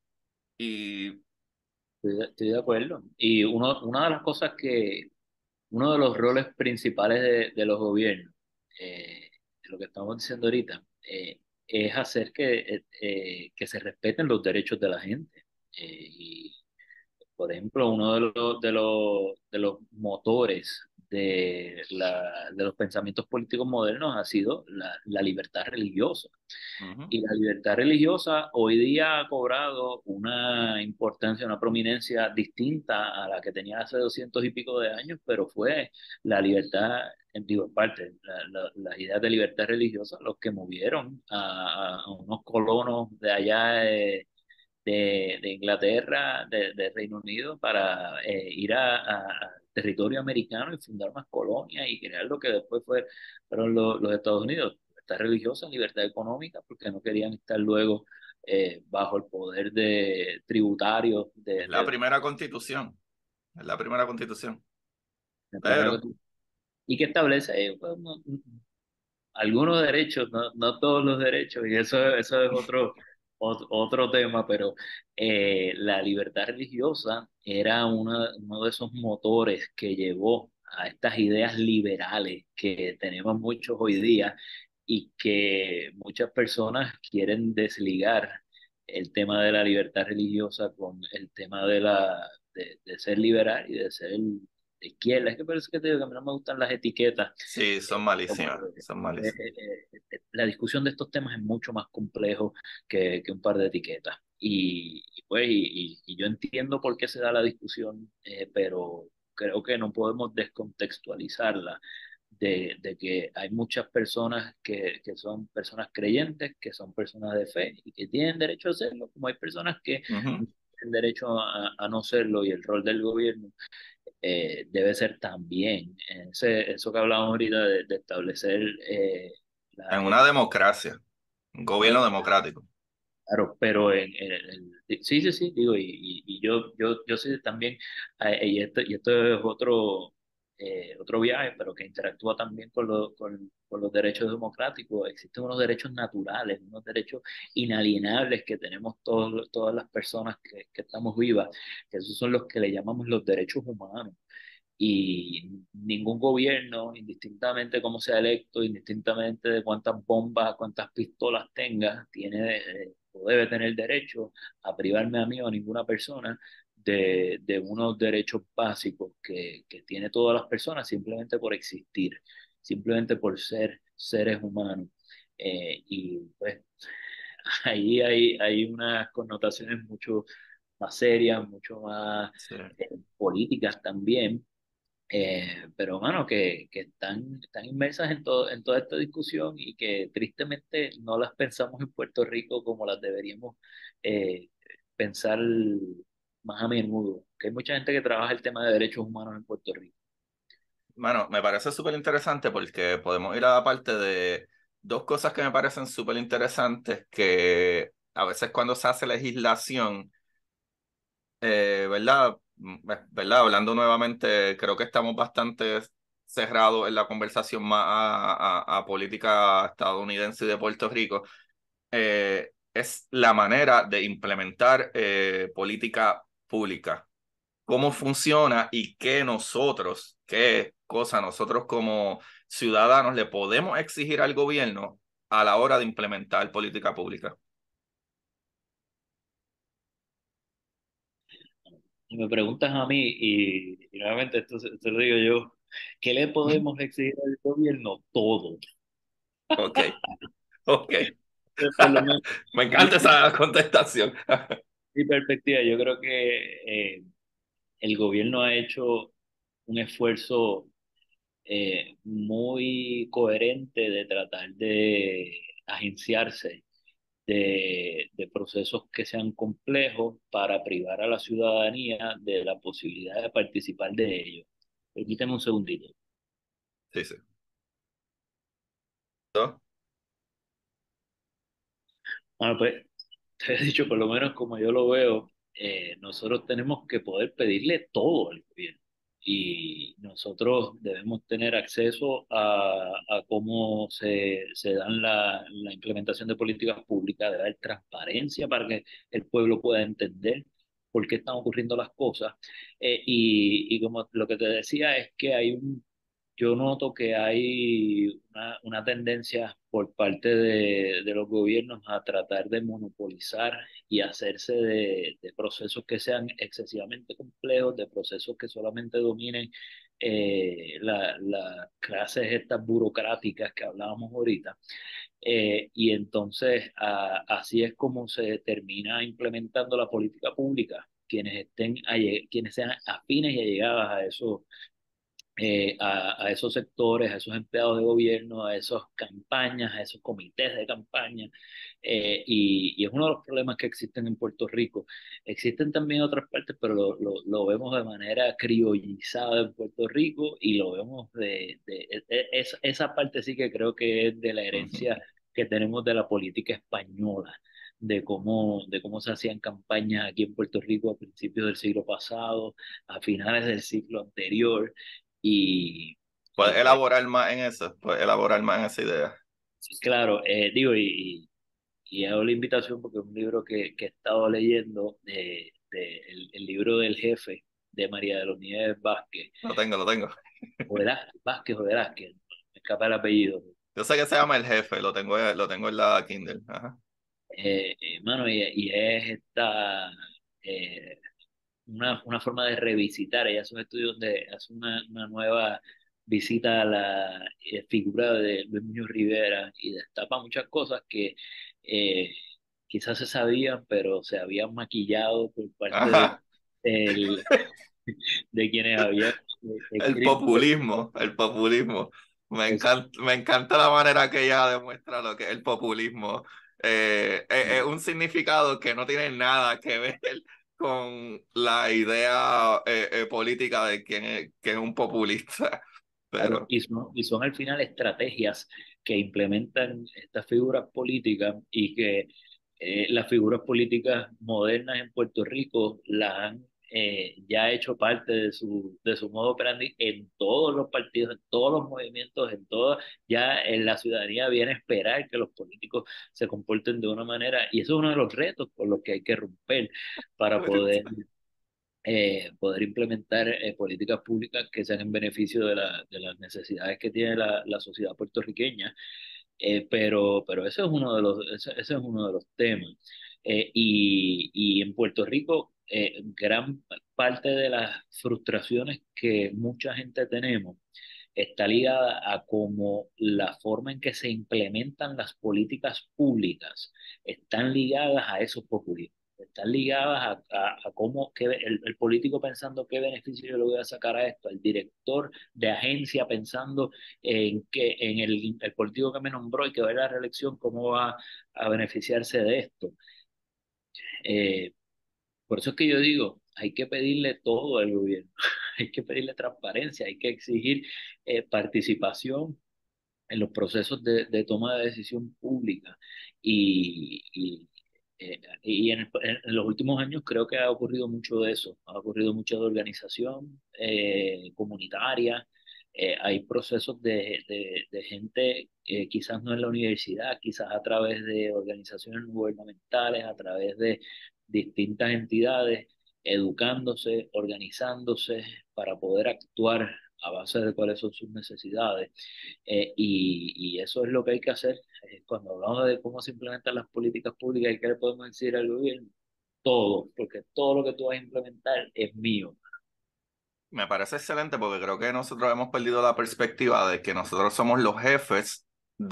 Y Estoy de, estoy de acuerdo. Y uno, una de las cosas que, uno de los roles principales de, de los gobiernos, eh, de lo que estamos diciendo ahorita, eh, es hacer que, eh, eh, que se respeten los derechos de la gente. Eh, y por ejemplo, uno de los, de los, de los motores de, la, de los pensamientos políticos modernos ha sido la, la libertad religiosa. ujú, Y la libertad religiosa hoy día ha cobrado una importancia, una prominencia distinta a la que tenía hace doscientos y pico de años, pero fue la libertad, en digo, en parte, la- la- las ideas de libertad religiosa los que movieron a, a unos colonos de allá de, de, de Inglaterra, de, de Reino Unido, para eh, ir a, a- a territorio americano y fundar más colonias y crear lo que después fue, fueron los, los Estados Unidos. Libertad religiosa, libertad económica, porque no querían estar luego eh, bajo el poder de tributario es de, la de, primera constitución, es la primera constitución. de primera Pero, Constitución. Y que establece eh, pues, no- algunos derechos, no, no todos los derechos, y eso, eso es otro, ot- otro tema, pero eh, la libertad religiosa era una- uno de esos motores que llevó a estas ideas liberales que tenemos muchos hoy día y que muchas personas quieren desligar el tema de la libertad religiosa con el tema de, la, de, de ser liberal y de ser de izquierda. Es que parece que te digo que a mí no me gustan las etiquetas. Sí, son eh, como malísimas, que, son eh, malísimas. eh, eh, la discusión de estos temas es mucho más complejo que, que un par de etiquetas. Y, y pues, y, y- y yo entiendo por qué se da la discusión, eh, pero creo que no podemos descontextualizarla de, de que hay muchas personas que, que son personas creyentes, que son personas de fe y que tienen derecho a hacerlo, como hay personas que Ujú. no tienen derecho a, a no serlo, y el rol del gobierno eh, debe ser también ese, eso que hablábamos ahorita de, de establecer eh, la En una ética. democracia, un gobierno Claro, democrático. claro, pero en, en el- sí, sí, sí, digo, y, y, y yo, yo, yo sé también, eh, y esto, y esto es otro, eh, otro viaje, pero que interactúa también con, lo- con, con los derechos democráticos. Existen unos derechos naturales, unos derechos inalienables que tenemos todos, todas las personas que, que estamos vivas, que esos son los que le llamamos los derechos humanos. Y ningún gobierno, indistintamente cómo sea electo, indistintamente de cuántas bombas, cuántas pistolas tenga, tiene eh, o debe tener derecho a privarme a mí o a ninguna persona de, de unos derechos básicos que, que tiene todas las personas simplemente por existir, simplemente por ser seres humanos. Eh, y pues ahí hay, hay unas connotaciones mucho más serias, mucho más Sí. eh, políticas también, eh, pero bueno, que, que están, están inmersas en, todo, en toda esta discusión y que tristemente no las pensamos en Puerto Rico como las deberíamos eh, pensar más a menudo. Que hay mucha gente que trabaja el tema de derechos humanos en Puerto Rico. Bueno, me parece súper interesante porque podemos ir a la parte de dos cosas que me parecen súper interesantes que a veces cuando se hace legislación, eh, ¿verdad? Mm, eh, ¿verdad? Hablando nuevamente, creo que estamos bastante cerrados en la conversación más a, a- a política estadounidense y de Puerto Rico. Eh, es la manera de implementar eh, política pública. Cómo funciona y qué nosotros, qué cosa nosotros como ciudadanos le podemos exigir al gobierno a la hora de implementar política pública. Y me preguntas a mí, y, y nuevamente esto, se- esto lo digo yo, ¿qué le ¿Mm? podemos exigir al gobierno? Todo. Ok, ok. Entonces, por lo menos, Me mi, encanta esa contestación. mi perspectiva, yo creo que eh, el gobierno ha hecho un esfuerzo eh, muy coherente de tratar de agenciarse de, de procesos que sean complejos para privar a la ciudadanía de la posibilidad de participar de ellos. Permíteme un segundito. Sí, sí. Bueno, pues te he dicho, por lo menos como yo lo veo, eh, nosotros tenemos que poder pedirle todo al gobierno y nosotros debemos tener acceso a, a cómo se, se dan la, la implementación de políticas públicas, debe haber transparencia para que el pueblo pueda entender por qué están ocurriendo las cosas. Eh, y, y como lo que te decía es que hay un yo noto que hay una, una tendencia por parte de, de los gobiernos a tratar de monopolizar y hacerse de, de procesos que sean excesivamente complejos, de procesos que solamente dominen eh, la- las clases estas burocráticas que hablábamos ahorita. Eh, y entonces a- así es como se termina implementando la política pública. Quienes estén alle- quienes sean afines y allegadas a esos eh, a, a esos sectores, a esos empleados de gobierno, a esas campañas, a esos comités de campaña. Eh, y, y es uno de los problemas que existen en Puerto Rico. Existen también en otras partes, pero lo, lo, lo vemos de manera criollizada en Puerto Rico y lo vemos de, de, de- es- esa parte sí que creo que es de la Ujú. herencia que tenemos de la política española. De cómo, de cómo se hacían campañas aquí en Puerto Rico a principios del siglo pasado, a finales del siglo anterior, y, y ¿Puedes pues, elaborar más en eso? ¿Puedes elaborar más en esa idea? claro, eh, digo, y, y, y hago la invitación porque es un libro que, que he estado leyendo, de, de el, el libro del jefe de María de los Nieves Vázquez, Lo tengo, lo tengo. o Velázquez, Vázquez o Velázquez, me escapa el apellido. Yo sé que se llama El Jefe, lo tengo, lo tengo en la Kindle. Ajá. Eh, eh, mano, y, y es esta, eh, una, una forma de revisitar. Ella hace un estudio donde hace una, una nueva visita a la eh, figura de Luis Muñoz Rivera y destapa muchas cosas que eh, quizás se sabían, pero se habían maquillado por parte de, Ajá. del- de quienes habían eh, El escrito. populismo, el populismo. Me Eso. encanta, me encanta la manera que ella demuestra lo que es el populismo. Eh, es, es un significado que no tiene nada que ver con la idea eh, eh, política de quién es, quién es un populista. Claro, Pero y son, y son al final estrategias que implementan estas figuras políticas y que eh, las figuras políticas modernas en Puerto Rico las han eh, ya hecho parte de su, de su modo operandi en todos los partidos, en todos los movimientos, en todas, ya en la ciudadanía viene a esperar que los políticos se comporten de una manera, y eso es uno de los retos por los que hay que romper para poder eh, poder implementar eh, políticas públicas que sean en beneficio de, la, de las necesidades que tiene la, la sociedad puertorriqueña. Eh, pero, pero ese es uno de los, ese, ese es uno de los temas. Eh, y, y en Puerto Rico, eh, gran parte de las frustraciones que mucha gente tenemos está ligada a cómo la forma en que se implementan las políticas públicas están ligadas a esos populismos, están ligadas a, a, a cómo que el, el, político pensando qué beneficio yo le voy a sacar a esto, el director de agencia pensando en que en el, el político que me nombró y que va a ir a la reelección, cómo va a beneficiarse de esto. Eh, por eso es que yo digo, hay que pedirle todo al gobierno, hay que pedirle transparencia, hay que exigir eh, participación en los procesos de, de toma de decisión pública. Y, y, eh, y en, el- en los últimos años creo que ha ocurrido mucho de eso, ha ocurrido mucho de organización eh, comunitaria. Eh, hay procesos de, de, de gente, eh, quizás no en la universidad, quizás a través de organizaciones gubernamentales, a través de distintas entidades, educándose, organizándose para poder actuar a base de cuáles son sus necesidades. Eh, y, y eso es lo que hay que hacer. Eh, cuando hablamos de cómo se implementan las políticas públicas y qué le podemos decir al gobierno, todo, porque todo lo que tú vas a implementar es mío. me parece excelente porque creo que nosotros hemos perdido la perspectiva de que nosotros somos los jefes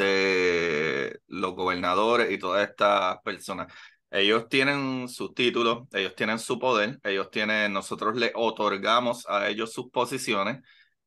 de los gobernadores y todas estas personas. Ellos tienen sus títulos, ellos tienen su poder, ellos tienen, nosotros le otorgamos a ellos sus posiciones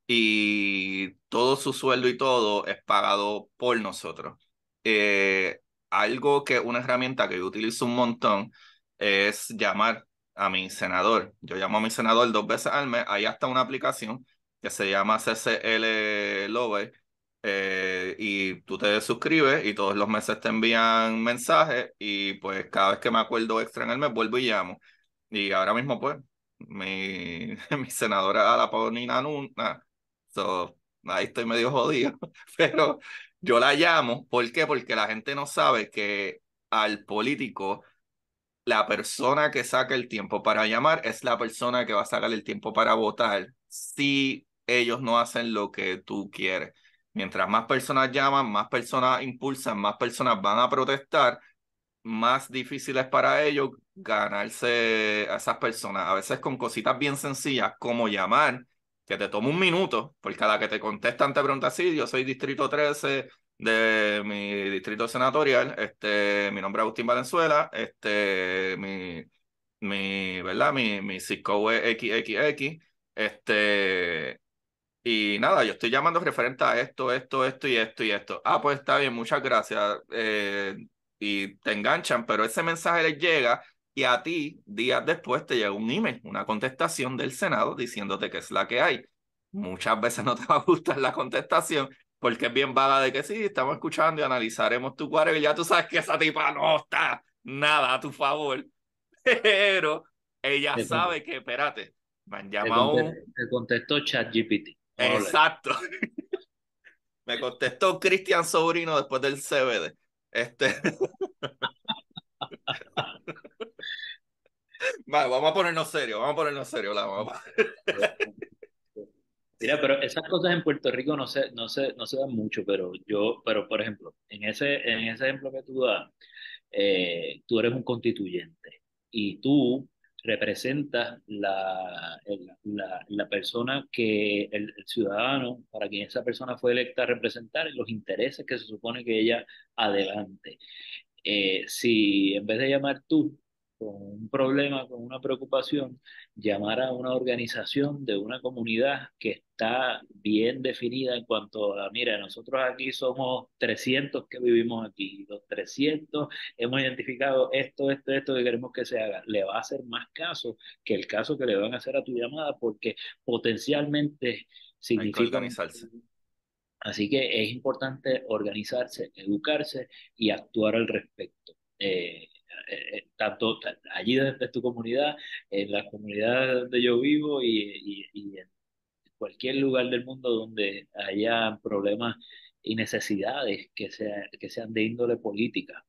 y todo su sueldo y todo es pagado por nosotros. Eh, Algo que una herramienta que yo utilizo un montón es llamar a mi senador. Yo llamo a mi senador dos veces al mes. Hay hasta una aplicación que se llama C C L Lover, eh, y tú te suscribes y todos los meses te envían mensajes y pues cada vez que me acuerdo extra en el mes vuelvo y llamo. Y ahora mismo pues mi, mi senadora la Paulina Luna, so, ahí estoy medio jodido, pero yo la llamo. ¿Por qué? Porque la gente no sabe que al político la persona que saca el tiempo para llamar es la persona que va a sacar el tiempo para votar si ellos no hacen lo que tú quieres. Mientras más personas llaman, más personas impulsan, más personas van a protestar, más difícil es para ellos ganarse a esas personas. A veces con cositas bien sencillas como llamar, que te toma un minuto, porque a la que te contestan te pregunta, sí, yo soy Distrito trece de mi distrito senatorial, este, mi nombre es Agustín Valenzuela, este, mi, mi, ¿verdad? Mi, mi zip code es equis equis equis, este, y nada, yo estoy llamando referente a esto, esto, esto y esto y esto. Ah, pues está bien, muchas gracias. Eh, y te enganchan, pero ese mensaje les llega y a ti, días después, te llega un email, una contestación del Senado diciéndote que es la que hay. Muchas veces no te va a gustar la contestación porque es bien vaga de que sí, estamos escuchando y analizaremos tu cuadro y ya tú sabes que esa tipa no está nada a tu favor, pero ella Te, con- sabe que, espérate, me han te, llamado. conte- te contestó ChatGPT. Vamos a hablar. Exacto. Me contestó Cristian Sobrino después del C B D. Este, vale, vamos a ponernos serios, vamos a ponernos serios, la vamos a- Mira, pero esas cosas en Puerto Rico no se, no se, no se dan mucho, pero yo, pero por ejemplo, en ese, en ese ejemplo que tú das, eh, tú eres un constituyente y tú representas la, el- la, la persona que, el, el ciudadano, para quien esa persona fue electa a representar, y los intereses que se supone que ella adelante. Eh, si en vez de llamar tú con un problema, con una preocupación, llamar a una organización de una comunidad que está bien definida en cuanto a, mira, nosotros aquí somos trescientos que vivimos aquí, los trescientos hemos identificado esto, esto, esto que queremos que se haga, le va a hacer más caso que el caso que le van a hacer a tu llamada, porque potencialmente Hay que significa un... organizarse. Así que es importante organizarse, educarse y actuar al respecto. Eh, eh, eh, tanto ta- allí desde tu comunidad, en la comunidad donde yo vivo y, y- y en cualquier lugar del mundo donde haya problemas y necesidades que, sea- que sean de índole política.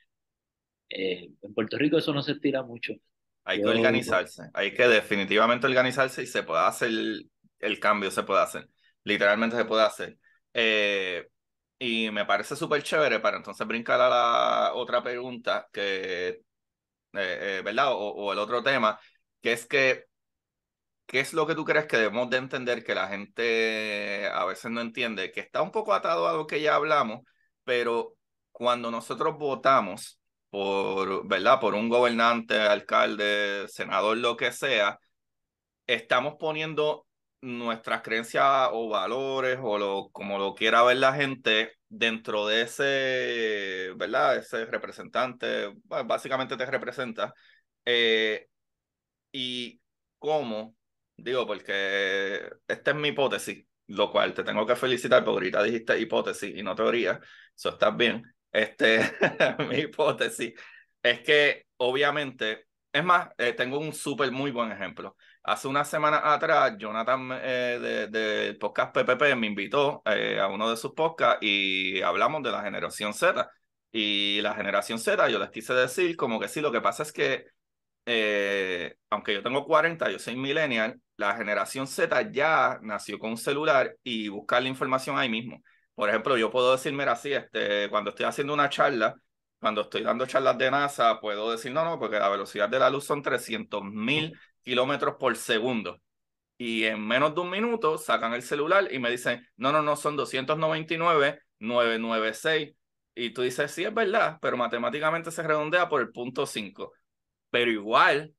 Eh, en Puerto Rico eso no se estira mucho. Hay que Yo, organizarse. Hay que definitivamente organizarse y se puede hacer el cambio, se puede hacer. Literalmente se puede hacer. Eh, y me parece súper chévere para entonces brincar a la otra pregunta que, eh, eh, ¿verdad? O, o el otro tema, que es que ¿qué es lo que tú crees que debemos de entender que la gente a veces no entiende? Que está un poco atado a lo que ya hablamos, pero cuando nosotros votamos por, ¿verdad? Por un gobernante, alcalde, senador, lo que sea, estamos poniendo nuestras creencias o valores o lo, como lo quiera ver la gente dentro de ese, ¿verdad? Ese representante, bueno, básicamente te representa. Eh, y cómo, digo, porque esta es mi hipótesis, lo cual te tengo que felicitar porque ahorita dijiste hipótesis y no teoría, eso estás bien. Este, mi hipótesis es que obviamente, es más, eh, tengo un súper muy buen ejemplo. Hace una semana atrás, Jonathan eh, de- del podcast P P P me invitó eh, a uno de sus podcasts y hablamos de la generación Z. Y la generación Z, yo les quise decir como que sí, lo que pasa es que eh, aunque yo tengo cuarenta, yo soy millennial, la generación Z ya nació con un celular y buscar la información ahí mismo. Por ejemplo, yo puedo decir, mira, así, este, cuando estoy haciendo una charla, cuando estoy dando charlas de NASA, puedo decir, no, no, porque la velocidad de la luz son trescientos mil kilómetros por segundo. Y en menos de un minuto sacan el celular y me dicen, no, no, no, son doscientos noventa y nueve mil novecientos noventa y seis. Y tú dices, sí, es verdad, pero matemáticamente se redondea por el punto cinco. Pero igual,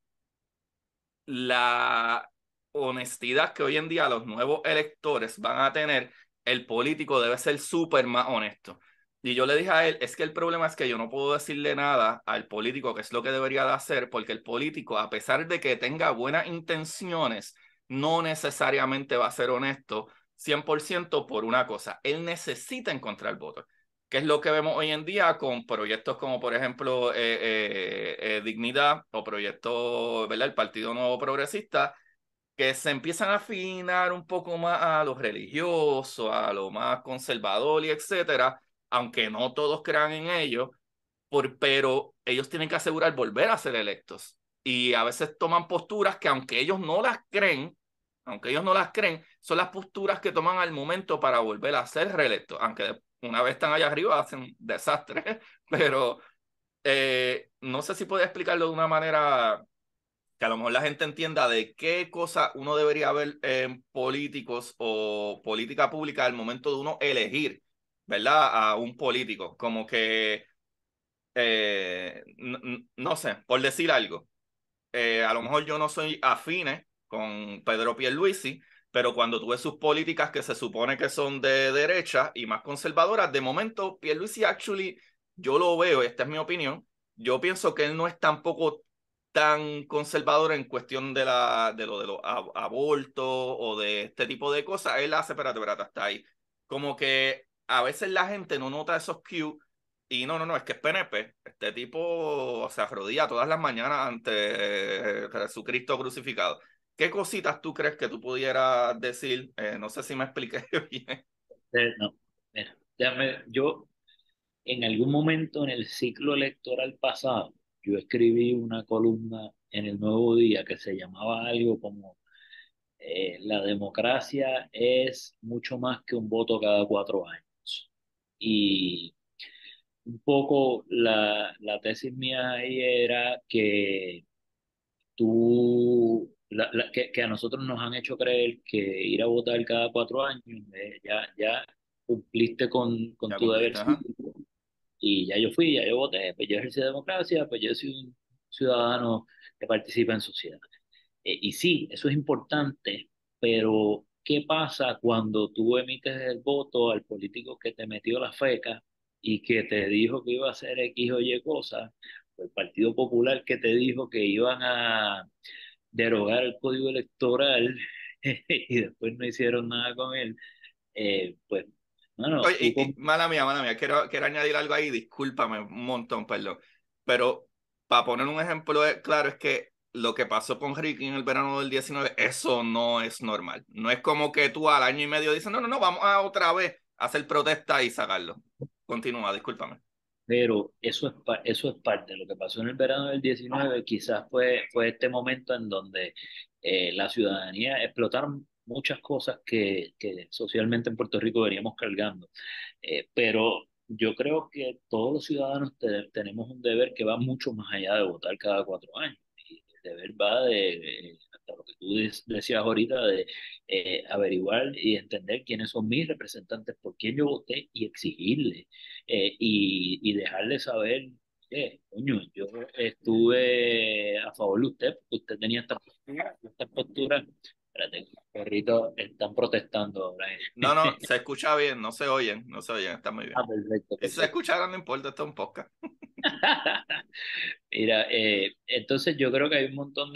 la honestidad que hoy en día los nuevos electores van a tener, el político debe ser súper más honesto. Y yo le dije a él, es que el problema es que yo no puedo decirle nada al político que es lo que debería de hacer, porque el político, a pesar de que tenga buenas intenciones, no necesariamente va a ser honesto cien por ciento por una cosa. Él necesita encontrar votos, que es lo que vemos hoy en día con proyectos como, por ejemplo, eh, eh, eh, Dignidad o proyectos, ¿verdad? El Partido Nuevo Progresista, que se empiezan a afinar un poco más a lo religioso, a lo más conservador y etcétera, aunque no todos crean en ello, por, pero ellos tienen que asegurar volver a ser electos. Y a veces toman posturas que aunque ellos no las creen, aunque ellos no las creen, son las posturas que toman al momento para volver a ser reelectos, aunque una vez están allá arriba hacen desastres, pero eh, no sé si puede explicarlo de una manera que a lo mejor la gente entienda de qué cosa uno debería ver en políticos o política pública al momento de uno elegir, ¿verdad? A un político, como que eh, no, no sé, por decir algo, eh, a lo mejor yo no soy afine con Pedro Pierluisi, pero cuando tú ves sus políticas que se supone que son de derecha y más conservadoras, de momento Pierluisi actually, yo lo veo, esta es mi opinión, yo pienso que él no es tampoco tan conservador en cuestión de, la, de lo de los abortos o de este tipo de cosas, él hace, espérate, espérate, hasta ahí. Como que a veces la gente no nota esos cues y no, no, no, es que es P N P. Este tipo se arrodilla todas las mañanas ante eh, Jesucristo crucificado. ¿Qué cositas tú crees que tú pudieras decir? Eh, no sé si me expliqué bien. eh, no, mira, déjame, yo en algún momento en el ciclo electoral pasado, yo escribí una columna en el Nuevo Día que se llamaba algo como eh, la democracia es mucho más que un voto cada cuatro años. Y un poco la, la tesis mía ahí era que tú, la- la- que, que a nosotros nos han hecho creer que ir a votar cada cuatro años, eh, ya, ya cumpliste con, con Ya tu deber cumpliste, ajá. cívico y ya yo fui, ya yo voté, pues yo ejercí democracia, pues yo soy un ciudadano que participa en sociedad. Eh, y sí, eso es importante, pero ¿qué pasa cuando tú emites el voto al político que te metió la feca y que te dijo que iba a hacer X o Y cosas? O el Partido Popular que te dijo que iban a derogar el código electoral y después no hicieron nada con él. Eh, pues, bueno, Oye, tú y, como y- mala mía, mala mía, quiero, quiero añadir algo ahí, discúlpame un montón, perdón. Pero para poner un ejemplo eh, claro, es que lo que pasó con Ricky en el verano del diecinueve, eso no es normal. No es como que tú al año y medio dices, no, no, no, vamos a otra vez a hacer protesta y sacarlo. Continúa, discúlpame. pero eso es, pa- eso es parte de lo que pasó en el verano del diecinueve. Quizás fue, fue este momento en donde eh, la ciudadanía explotaron muchas cosas que, que socialmente en Puerto Rico veníamos cargando. Eh, pero yo creo que todos los ciudadanos te- tenemos un deber que va mucho más allá de votar cada cuatro años. Y el deber va de, eh, hasta lo que tú des- decías ahorita, de eh, averiguar y entender quiénes son mis representantes, por quién yo voté y exigirle eh, y, y dejarle saber, eh, coño, yo estuve a favor de usted, porque usted tenía esta postura, esta postura. Espérate, los perritos están protestando ahora. No, no, se escucha bien, no se oyen, no se oyen, está muy Ah, bien. perfecto, Y si se perfecto. escuchara, no importa, esto es un podcast. Mira, eh, entonces yo creo que hay un montón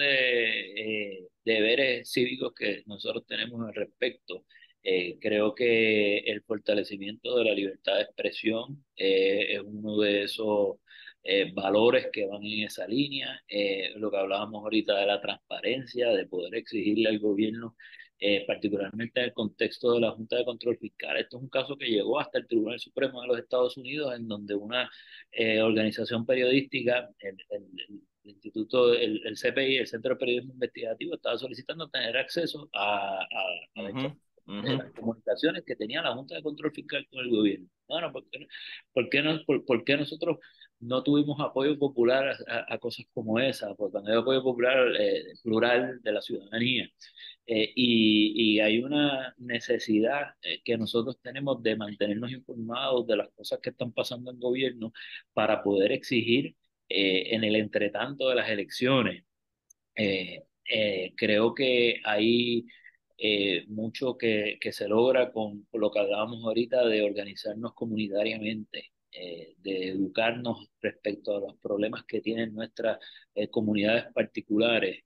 de eh, deberes cívicos que nosotros tenemos al respecto. Eh, creo que el fortalecimiento de la libertad de expresión eh, es uno de esos eh, valores que van en esa línea. Eh, lo que hablábamos ahorita de la transparencia, de poder exigirle al gobierno, eh, particularmente en el contexto de la Junta de Control Fiscal. Esto es un caso que llegó hasta el Tribunal Supremo de los Estados Unidos, en donde una eh, organización periodística, el, el, el Instituto, el, el C P I, el Centro de Periodismo Investigativo, estaba solicitando tener acceso a, a, a la Ujú, información ujú. de las comunicaciones que tenía la Junta de Control Fiscal con el gobierno. Bueno, ¿por qué, no- por qué, no- por, por qué nosotros no tuvimos apoyo popular a, a- a cosas como esa? Porque cuando hay apoyo popular eh, plural de la ciudadanía. Eh, y, y hay una necesidad eh, que nosotros tenemos de mantenernos informados de las cosas que están pasando en el gobierno para poder exigir eh, en el entretanto de las elecciones. Eh, eh, creo que hay eh, mucho que, que se logra con, con lo que hablábamos ahorita de organizarnos comunitariamente, eh, de educarnos respecto a los problemas que tienen nuestras eh, comunidades particulares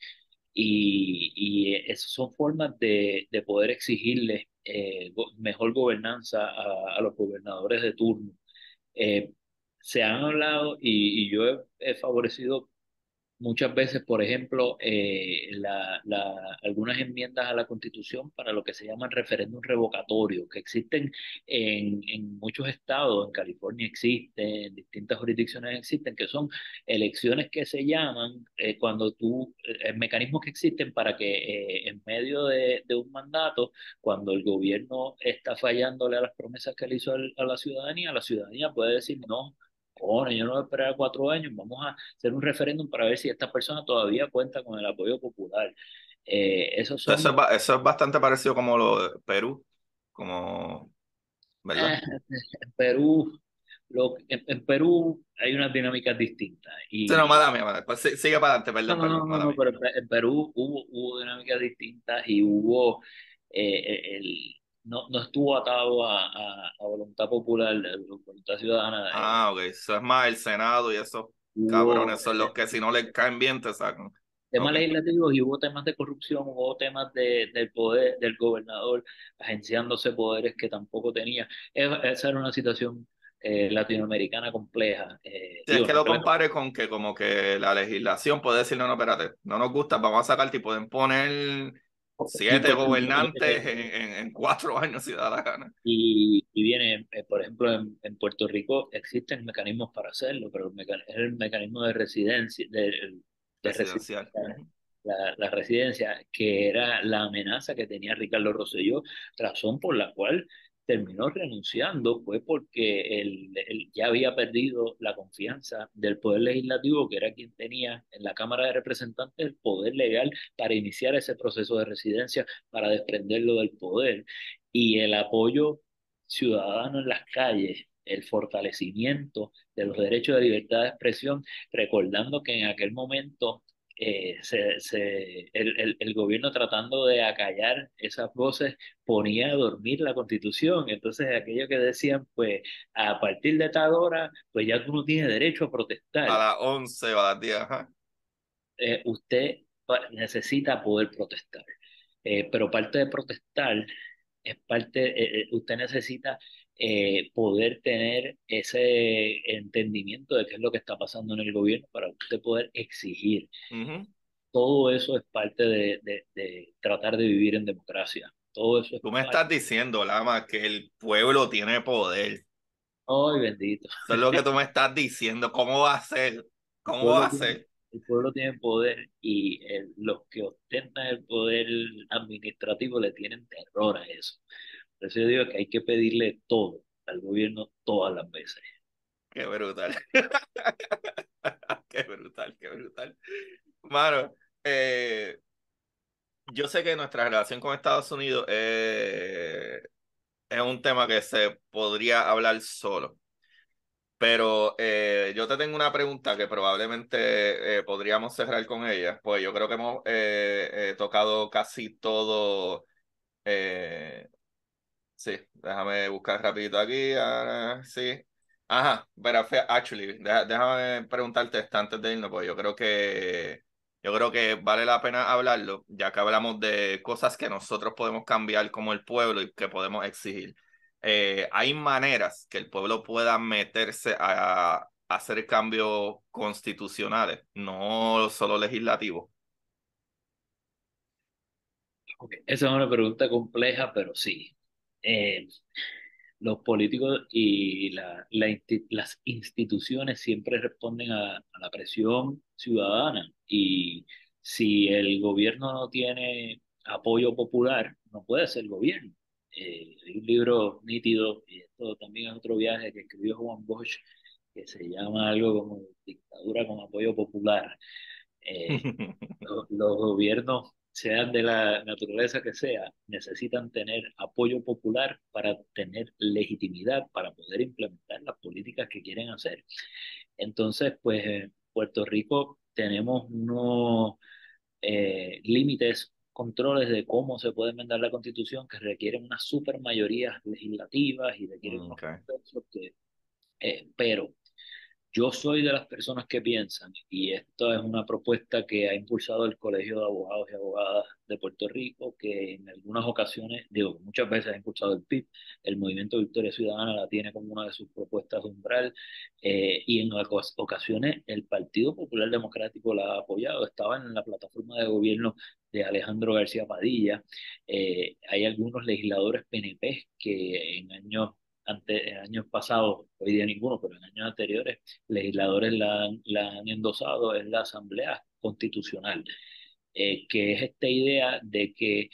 y, y esas son formas de, de poder exigirle eh, go- mejor gobernanza a, a los gobernadores de turno. Eh, Se han hablado y, y yo he, he favorecido muchas veces, por ejemplo, eh, la, la- algunas enmiendas a la Constitución para lo que se llaman referéndum revocatorio, que existen en, en muchos estados, en California existen, en distintas jurisdicciones existen, que son elecciones que se llaman eh, cuando tú, eh, mecanismos que existen para que eh, en medio de, de un mandato, cuando el gobierno está fallándole a las promesas que le hizo al- a la ciudadanía, la ciudadanía puede decir no. Cojones, yo no voy a esperar cuatro años, vamos a hacer un referéndum para ver si esta persona todavía cuenta con el apoyo popular. Eh, esos Eso es, son, ba- eso es bastante parecido como lo de Perú, como, ¿verdad? eh, en Perú, lo, en, en Perú hay unas dinámicas distintas. Sí, no, Y mala mía, mala mía. Pues sí, sigue para adelante, no, perdón, no, perdón, no, no, mala no, mía. pero en Pe- en Perú hubo, hubo dinámicas distintas y hubo, eh, el, no, no estuvo atado a, a, a voluntad popular, a voluntad ciudadana. Eh, Ah, ok. Eso es más el Senado y esos hubo cabrones son los que si no les caen bien te sacan. temas Ok. legislativos y hubo temas de corrupción, hubo temas de, del poder del gobernador agenciándose poderes que tampoco tenía. Es- Esa era una situación eh, latinoamericana compleja. Eh, Si es digo, que no lo que la- compare con que como que la legislación puede decir, no, no, espérate, no nos gusta, vamos a sacar, y pueden poner sí, siete porque gobernantes en, eh, en, en cuatro años si da la gana. y, y viene, eh, por ejemplo, en, en Puerto Rico existen mecanismos para hacerlo, pero el meca- es el mecanismo de residencia, de, de residencia, Presidencial. Ujú. la, la residencia, que era la amenaza que tenía Ricardo Rosselló, razón por la cual terminó renunciando fue porque él, él ya había perdido la confianza del Poder Legislativo, que era quien tenía en la Cámara de Representantes el poder legal para iniciar ese proceso de residencia, para desprenderlo del poder. Y el apoyo ciudadano en las calles, el fortalecimiento de los derechos de libertad de expresión, recordando que en aquel momento eh, se, se, el, el, el gobierno, tratando de acallar esas voces, ponía a dormir la Constitución. Entonces, aquello que decían, pues a partir de tal hora, pues ya tú no tienes derecho a A protestar. las once o a las diez, ajá. Eh, usted pa- necesita poder protestar. Eh, pero parte de protestar es parte, eh, eh, usted necesita eh, poder tener ese entendimiento de qué es lo que está pasando en el gobierno para usted poder exigir. Ujú. Todo eso es parte de, de, de tratar de vivir en democracia. Todo eso es Tú me parte. estás diciendo, Lama, que el pueblo tiene poder. ¡Ay, bendito! Eso es lo que tú me estás diciendo. ¿Cómo va a ser? El ¿Cómo va pueblo a tiene, ser? el pueblo tiene poder y eh, los que ostentan el poder administrativo le tienen terror a eso. Por eso yo digo que hay que pedirle todo al gobierno todas las veces. Qué brutal. Qué brutal, qué brutal. Mano, eh, yo sé que nuestra relación con Estados Unidos eh, es un tema que se podría hablar solo, pero eh, yo te tengo una pregunta que probablemente eh, podríamos cerrar con ella, pues yo creo que hemos eh, eh, tocado casi todo. eh, Sí, déjame buscar rapidito aquí. Ah, sí. Ajá, pero fe- actually, deja- déjame preguntarte esto antes de irnos, pues yo creo que yo creo que vale la pena hablarlo, ya que hablamos de cosas que nosotros podemos cambiar como el pueblo y que podemos exigir. Eh, hay maneras que el pueblo pueda meterse a, a hacer cambios constitucionales, no solo legislativos. Ok, esa es una pregunta compleja, pero sí. Eh, los políticos y la- la insti- las instituciones siempre responden a, a la presión ciudadana. Y si el gobierno no tiene apoyo popular, no puede ser gobierno. Eh, hay un libro nítido, y esto también es otro viaje que escribió Juan Bosch, que se llama algo como Dictadura con apoyo popular. Eh, lo- los gobiernos, sean de la naturaleza que sea, necesitan tener apoyo popular para tener legitimidad, para poder implementar las políticas que quieren hacer. Entonces, pues en Puerto Rico tenemos unos eh, límites, controles de cómo se puede enmendar la Constitución, que requieren unas supermayorías legislativas y requieren unos Okay. consensos que, eh, pero yo soy de las personas que piensan, y esto es una propuesta que ha impulsado el Colegio de Abogados y Abogadas de Puerto Rico, que en algunas ocasiones, digo, muchas veces ha impulsado el P I B, el Movimiento Victoria Ciudadana la tiene como una de sus propuestas de umbral, eh, y en ocas- ocasiones el Partido Popular Democrático la ha apoyado, estaba en la plataforma de gobierno de Alejandro García Padilla. Eh, hay algunos legisladores P N P que en años ante, en años pasados, hoy día ninguno, pero en años anteriores, legisladores la, han- la han endosado en la Asamblea Constitucional, eh, que es esta idea de que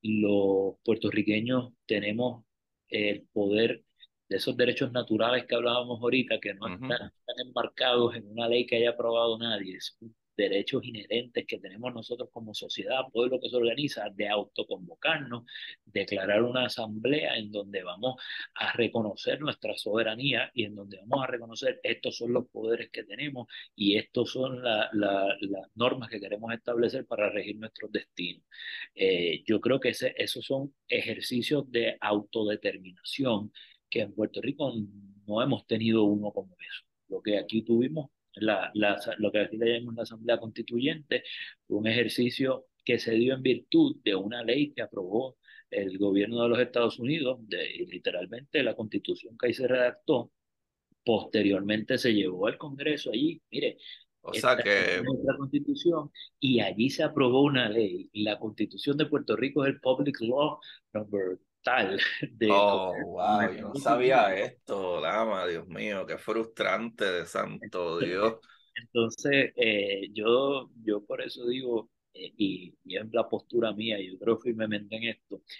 los puertorriqueños tenemos el poder de esos derechos naturales que hablábamos ahorita, que no Ujú. están, están enmarcados en una ley que haya aprobado nadie, son derechos inherentes que tenemos nosotros como sociedad, pueblo que se organiza, de autoconvocarnos, declarar una asamblea en donde vamos a reconocer nuestra soberanía y en donde vamos a reconocer estos son los poderes que tenemos y estas son la- la- las normas que queremos establecer para regir nuestros destinos. Eh, yo creo que ese, esos son ejercicios de autodeterminación que en Puerto Rico no hemos tenido uno como eso. Lo que aquí tuvimos, la, la, lo que aquí le llamamos la Asamblea Constituyente, fue un ejercicio que se dio en virtud de una ley que aprobó el gobierno de los Estados Unidos, de, literalmente la constitución que ahí se redactó. Posteriormente se llevó al Congreso allí, mire, O sea esta es que, nuestra constitución, y allí se aprobó una ley. La constitución de Puerto Rico es el Public Law number tal de oh, wow, yo no sabía esto, Lama, Dios mío, qué frustrante de santo Dios. Entonces, eh, yo, yo por eso digo, eh, y, y es la postura mía, yo creo firmemente en esto,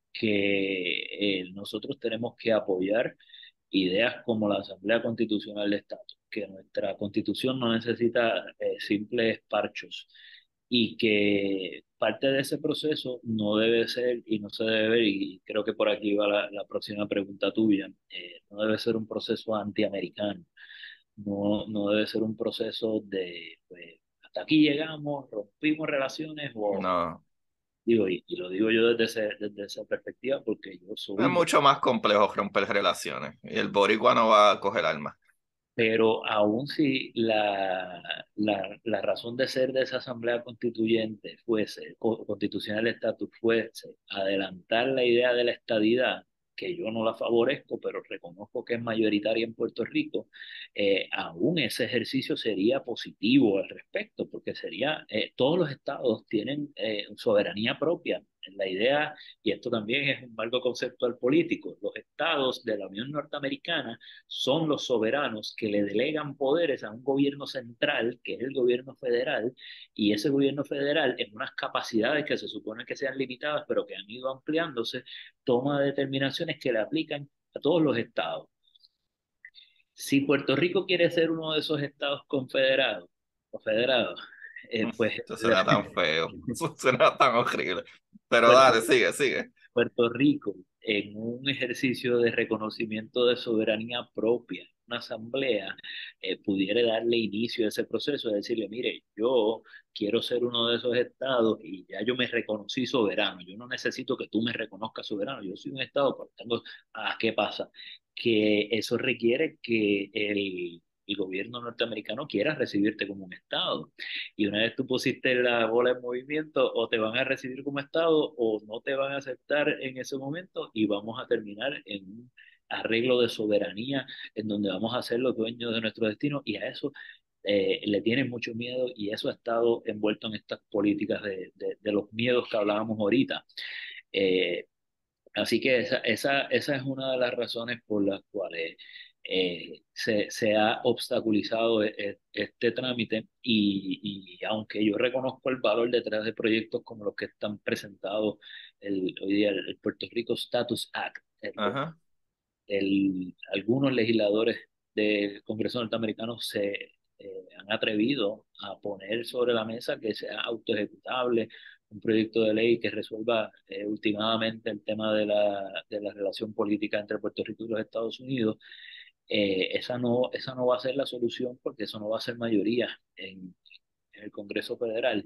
que eh, nosotros tenemos que apoyar ideas como la Asamblea Constitucional de Estatus, que nuestra constitución no necesita eh, simples parchos y que parte de ese proceso no debe ser y no se debe ver, y creo que por aquí va la, la próxima pregunta tuya, eh, no debe ser un proceso antiamericano, no, no debe ser un proceso de, pues, hasta aquí llegamos, rompimos relaciones o No, digo, y, y lo digo yo desde, ese- desde esa perspectiva porque yo es soy, mucho más complejo romper relaciones y el boricua no va a coger alma. pero aún si la, la, la razón de ser de esa asamblea constituyente fuese, co- constitucional de estatus fuese adelantar la idea de la estadidad, que yo no la favorezco, pero reconozco que es mayoritaria en Puerto Rico, eh, aún ese ejercicio sería positivo al respecto, porque sería, eh, todos los estados tienen eh, soberanía propia. La idea, y esto también es un marco conceptual político, los estados de la Unión Norteamericana son los soberanos que le delegan poderes a un gobierno central, que es el gobierno federal, y ese gobierno federal, en unas capacidades que se supone que sean limitadas, pero que han ido ampliándose, toma determinaciones que le aplican a todos los estados. Si Puerto Rico quiere ser uno de esos estados confederados, o federados, eh, pues Eso suena tan feo, eso suena tan horrible. Pero Puerto dale, sigue, sigue. Puerto Rico, en un ejercicio de reconocimiento de soberanía propia, una asamblea, eh, pudiera darle inicio a ese proceso, de decirle, mire, yo quiero ser uno de esos estados y ya yo me reconocí soberano, yo no necesito que tú me reconozcas soberano, yo soy un estado, pero tengo, ah, ¿qué pasa? Que eso requiere que el, el gobierno norteamericano quiera recibirte como un estado. Y una vez tú pusiste la bola en movimiento, o te van a recibir como Estado o no te van a aceptar en ese momento y vamos a terminar en un arreglo de soberanía en donde vamos a ser los dueños de nuestro destino y a eso eh, le tienen mucho miedo y eso ha estado envuelto en estas políticas de, de, de los miedos que hablábamos ahorita. Eh, Así que esa, esa, esa es una de las razones por las cuales eh, se, se ha obstaculizado e- e- este trámite y, y aunque yo reconozco el valor detrás de proyectos como los que están presentados el, hoy día, el, el Puerto Rico Status Act, el, Ajá. el- algunos legisladores del Congreso norteamericano se eh, han atrevido a poner sobre la mesa que sea autoejecutable un proyecto de ley que resuelva eh, últimamente el tema de la, de la relación política entre Puerto Rico y los Estados Unidos. Eh, esa no, esa no va a ser la solución porque eso no va a ser mayoría en, en el Congreso Federal.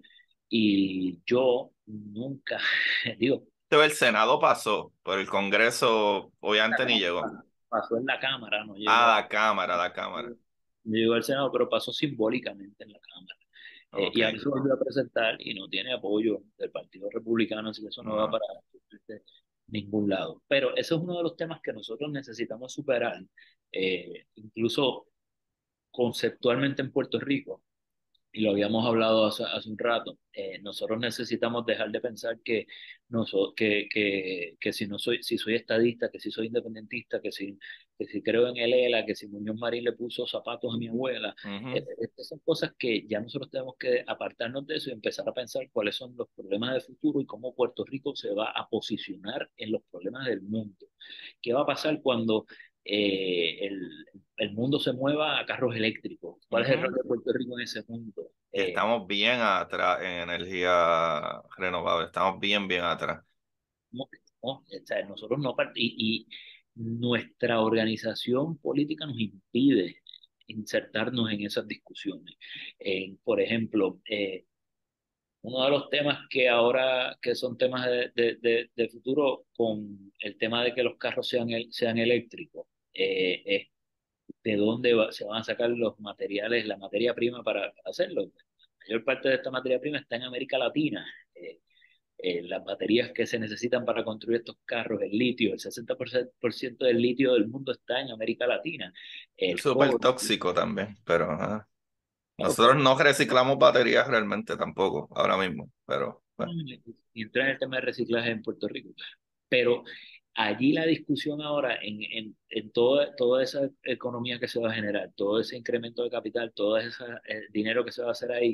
Y yo nunca, digo, Pero el Senado pasó, pero el Congreso obviamente ni llegó. pasó en la Cámara, no llegó Ah, a, la Cámara, la Cámara. no llegó al Senado, pero pasó simbólicamente en la Cámara. Eh, Ok, y ahora se volvió a presentar y no tiene apoyo del Partido Republicano, así que eso no va no. para absolutamente ningún lado. Pero eso es uno de los temas que nosotros necesitamos superar, eh, incluso conceptualmente en Puerto Rico, y lo habíamos hablado hace, hace un rato, eh, nosotros necesitamos dejar de pensar que, noso- que, que, que si no soy, si soy estadista, que si soy independentista, que si, que si creo en el ELA, que si Muñoz Marín le puso zapatos a mi abuela, eh, Ujú. estas son cosas que ya nosotros tenemos que apartarnos de eso y empezar a pensar cuáles son los problemas de futuro y cómo Puerto Rico se va a posicionar en los problemas del mundo. ¿Qué va a pasar cuando eh, el, el mundo se mueva a carros eléctricos? ¿Cuál es el rol Ujú. de Puerto Rico en ese mundo? Y Eh, estamos bien atrás en energía renovable, estamos bien, bien atrás. no, no, o sea, nosotros no part- y, y nuestra organización política nos impide insertarnos en esas discusiones. Eh, por ejemplo, eh, uno de los temas que ahora que son temas de, de, de- de futuro con el tema de que los carros sean, el- sean eléctricos, eh, es de dónde va- se van a sacar los materiales, la materia prima para, para hacerlo. La mayor parte de esta materia prima está en América Latina. Eh, eh, las baterías que se necesitan para construir estos carros, el litio, el sesenta por ciento por ciento del litio del mundo está en América Latina. Es El súper cobre. tóxico también, pero ajá. Claro, Nosotros pero no reciclamos baterías realmente tampoco, ahora mismo, pero bueno. y entra en el tema de reciclaje en Puerto Rico. Pero allí la discusión ahora en, en, en toda, toda esa economía que se va a generar, todo ese incremento de capital, todo ese eh, dinero que se va a hacer ahí,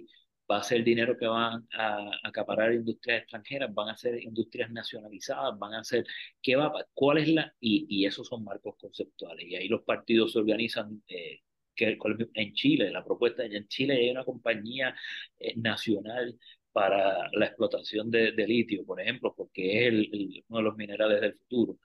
va a ser dinero que van a acaparar industrias extranjeras, van a ser industrias nacionalizadas, van a ser, ¿qué va, cuál es la, y, y esos son marcos conceptuales, y ahí los partidos se organizan, eh, que, en Chile, la propuesta, en Chile hay una compañía eh, nacional para la explotación de, de litio, por ejemplo, porque es el, el, uno de los minerales del futuro.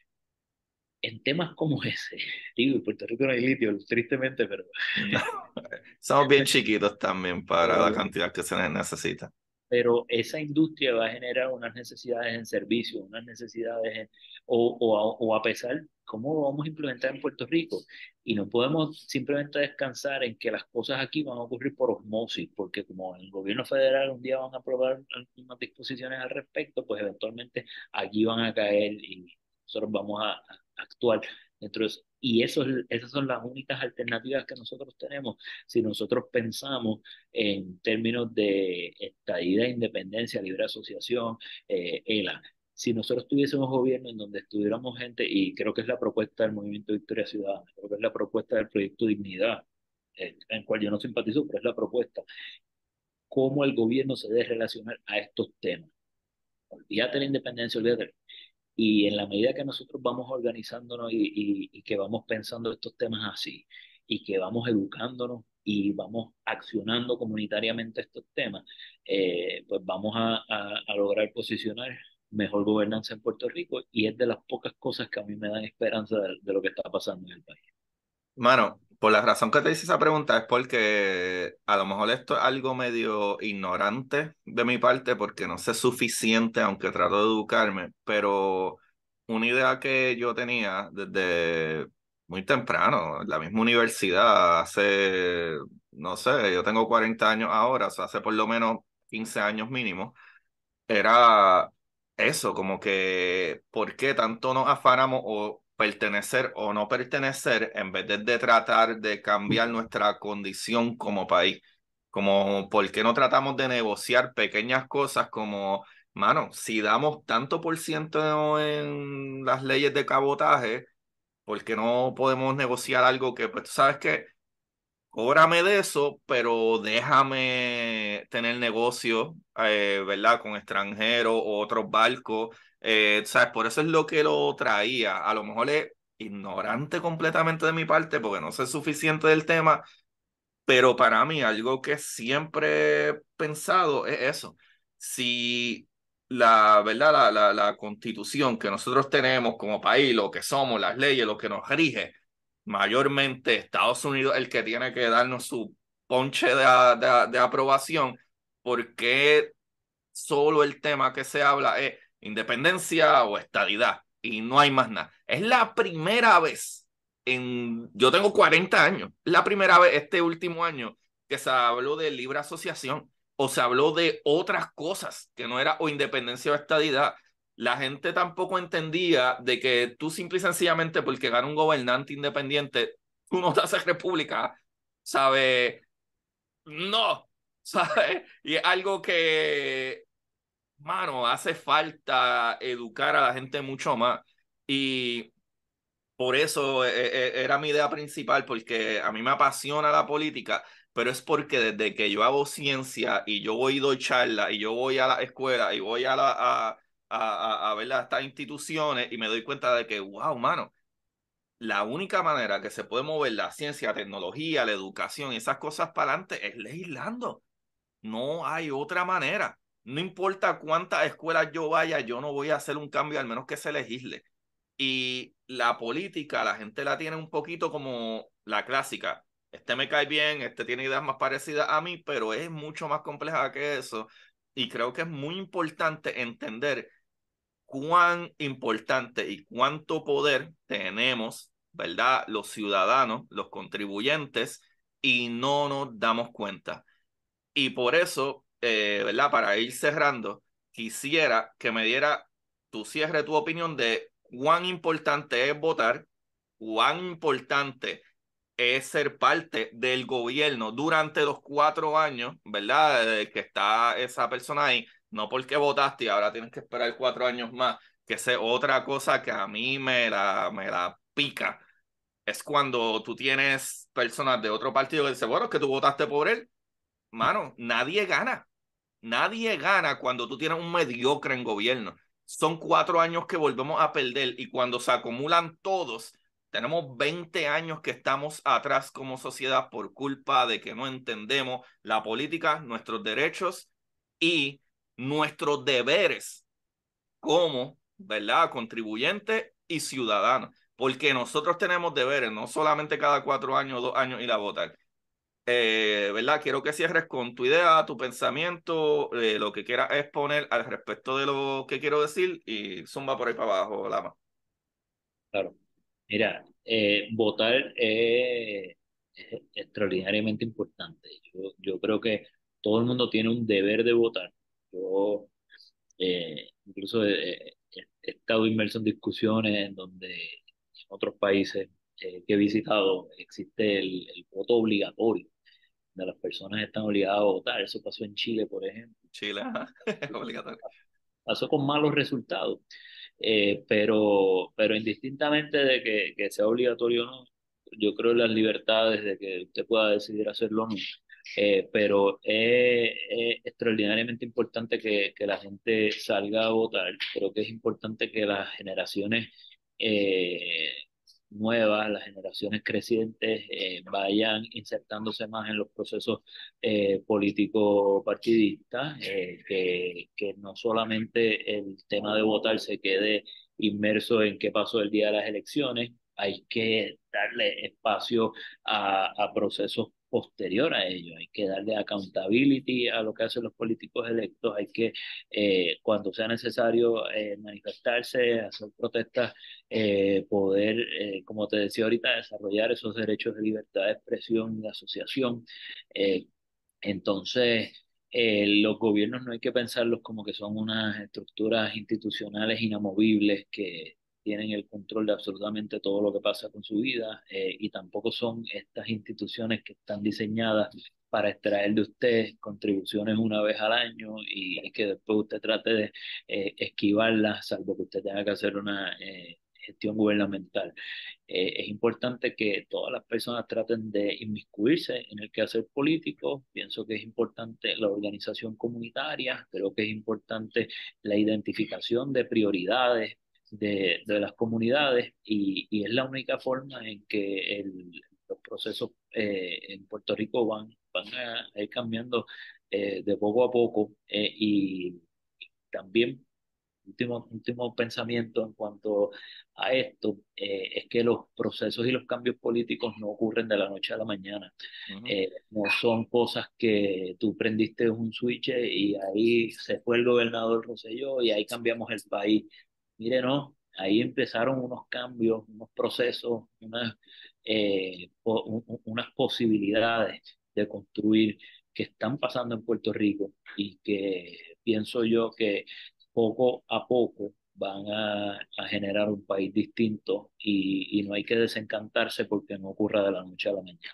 En temas como ese, digo, en Puerto Rico no hay litio, tristemente, pero No, somos bien chiquitos también para la pero cantidad que se necesita. pero esa industria va a generar unas necesidades en servicios, unas necesidades en, o, o, a, o a pesar, ¿cómo lo vamos a implementar en Puerto Rico? Y no podemos simplemente descansar en que las cosas aquí van a ocurrir por osmosis, porque como el gobierno federal un día van a aprobar algunas disposiciones al respecto, pues eventualmente allí van a caer y nosotros vamos a, a actuar dentro de eso. Y eso, esas son las únicas alternativas que nosotros tenemos si nosotros pensamos en términos de estadidad, independencia, libre asociación, eh, E L A. Si nosotros tuviésemos gobierno en donde estuviéramos gente, y creo que es la propuesta del Movimiento Victoria Ciudadana, creo que es la propuesta del Proyecto Dignidad, eh, en el cual yo no simpatizo, pero es la propuesta, cómo el gobierno se debe relacionar a estos temas. Olvídate la independencia, olvídate. Y en la medida que nosotros vamos organizándonos y, y, y que vamos pensando estos temas así, y que vamos educándonos y vamos accionando comunitariamente estos temas, eh, pues vamos a, a, a lograr posicionar mejor gobernanza en Puerto Rico y es de las pocas cosas que a mí me dan esperanza de, de lo que está pasando en el país. Mano, por la razón que te hice esa pregunta es porque a lo mejor esto es algo medio ignorante de mi parte porque no sé suficiente, aunque trato de educarme, pero una idea que yo tenía desde muy temprano, en la misma universidad, hace, no sé, yo tengo cuarenta años ahora, o sea, hace por lo menos quince años mínimo, era eso, como que por qué tanto nos afanamos o pertenecer o no pertenecer en vez de, de tratar de cambiar nuestra condición como país. Como por qué no tratamos de negociar pequeñas cosas como, mano, si damos tanto por ciento en las leyes de cabotaje, ¿por qué no podemos negociar algo que, pues, tú sabes que cóbrame de eso, pero déjame tener negocio, eh, ¿verdad? Con extranjeros o otros barcos. Eh, ¿sabes? Por eso es lo que lo traía. A lo mejor es ignorante completamente de mi parte, porque no sé suficiente del tema, pero para mí algo que siempre he pensado es eso. Si la, ¿verdad? La, la, la constitución que nosotros tenemos como país, lo que somos, las leyes, lo que nos rige, mayormente Estados Unidos es el que tiene que darnos su ponche de, de, de aprobación, porque solo el tema que se habla es independencia o estadidad y no hay más nada. Es la primera vez en, yo tengo cuarenta años, la primera vez este último año que se habló de libre asociación o se habló de otras cosas que no era o independencia o estadidad. La gente tampoco entendía de que tú simple y sencillamente porque gana un gobernante independiente, tú no te haces república, ¿sabes? No, ¿sabes? Y es algo que mano, hace falta educar a la gente mucho más. Y por eso eh, eh, era mi idea principal, porque a mí me apasiona la política, pero es porque desde que yo hago ciencia y yo voy y doy charla y yo voy a la escuela y voy a, la, a, a, a, a ver a estas instituciones y me doy cuenta de que, wow, mano, la única manera que se puede mover la ciencia, la tecnología, la educación y esas cosas para adelante es legislando. No hay otra manera. No importa cuántas escuelas yo vaya, yo no voy a hacer un cambio al menos que se legisle. Y la política, la gente la tiene un poquito como la clásica. Este me cae bien, este tiene ideas más parecidas a mí, pero es mucho más compleja que eso. Y creo que es muy importante entender cuán importante y cuánto poder tenemos, ¿verdad? Los ciudadanos, los contribuyentes, y no nos damos cuenta. Y por eso, eh, ¿verdad? Para ir cerrando, quisiera que me diera tu cierre, tu opinión de cuán importante es votar, cuán importante es ser parte del gobierno durante los cuatro años, ¿verdad? Eh, que está esa persona ahí, no porque votaste y ahora tienes que esperar cuatro años más, que es otra cosa que a mí me la, me la pica. Es cuando tú tienes personas de otro partido que dicen, bueno, es que tú votaste por él mano, nadie gana. Nadie gana cuando tú tienes un mediocre en gobierno. Son cuatro años que volvemos a perder y cuando se acumulan todos, tenemos veinte años que estamos atrás como sociedad por culpa de que no entendemos la política, nuestros derechos y nuestros deberes como, ¿verdad?, contribuyente y ciudadano. Porque nosotros tenemos deberes, no solamente cada cuatro años, dos años ir a votar. Eh, ¿verdad? Quiero que cierres con tu idea, tu pensamiento, eh, lo que quieras exponer al respecto de lo que quiero decir y zumba por ahí para abajo, Lama. Claro. Mira, eh, votar es, es extraordinariamente importante. Yo, yo creo que todo el mundo tiene un deber de votar. Yo eh, incluso eh, he, he estado inmerso en discusiones en donde en otros países eh, que he visitado existe el, el voto obligatorio, donde las personas están obligadas a votar. Eso pasó en Chile, por ejemplo. Chile, ajá. Obligatorio. Pasó con malos resultados. Eh, pero, pero indistintamente de que, que sea obligatorio o no, yo creo en las libertades de que usted pueda decidir hacerlo o no. Eh, pero es, es extraordinariamente importante que, que la gente salga a votar. Creo que es importante que las generaciones eh, nuevas, las generaciones crecientes, eh, vayan insertándose más en los procesos eh, político partidista, eh, que, que no solamente el tema de votar se quede inmerso en qué pasó el día de las elecciones, hay que darle espacio a, a procesos posterior a ello, hay que darle accountability a lo que hacen los políticos electos, hay que, eh, cuando sea necesario, eh, manifestarse, hacer protestas, eh, poder, eh, como te decía ahorita, desarrollar esos derechos de libertad de expresión y de asociación. Eh, entonces, eh, los gobiernos no hay que pensarlos como que son unas estructuras institucionales inamovibles que tienen el control de absolutamente todo lo que pasa con su vida, eh, y tampoco son estas instituciones que están diseñadas para extraer de usted contribuciones una vez al año y, y que después usted trate de eh, esquivarlas, salvo que usted tenga que hacer una eh, gestión gubernamental. Eh, es importante que todas las personas traten de inmiscuirse en el quehacer político. Pienso que es importante la organización comunitaria, creo que es importante la identificación de prioridades de, de las comunidades y, y es la única forma en que el, los procesos eh, en Puerto Rico van, van a ir cambiando eh, de poco a poco, eh, y también último, último pensamiento en cuanto a esto, eh, es que los procesos y los cambios políticos no ocurren de la noche a la mañana. Ujú. Eh, no son cosas que tú prendiste un switch y ahí se fue el gobernador Rosselló y ahí cambiamos el país. Mire, no, ahí empezaron unos cambios, unos procesos, unas, eh, po- un- un- unas posibilidades de construir que están pasando en Puerto Rico y que pienso yo que poco a poco van a, a generar un país distinto y, y no hay que desencantarse porque no ocurra de la noche a la mañana.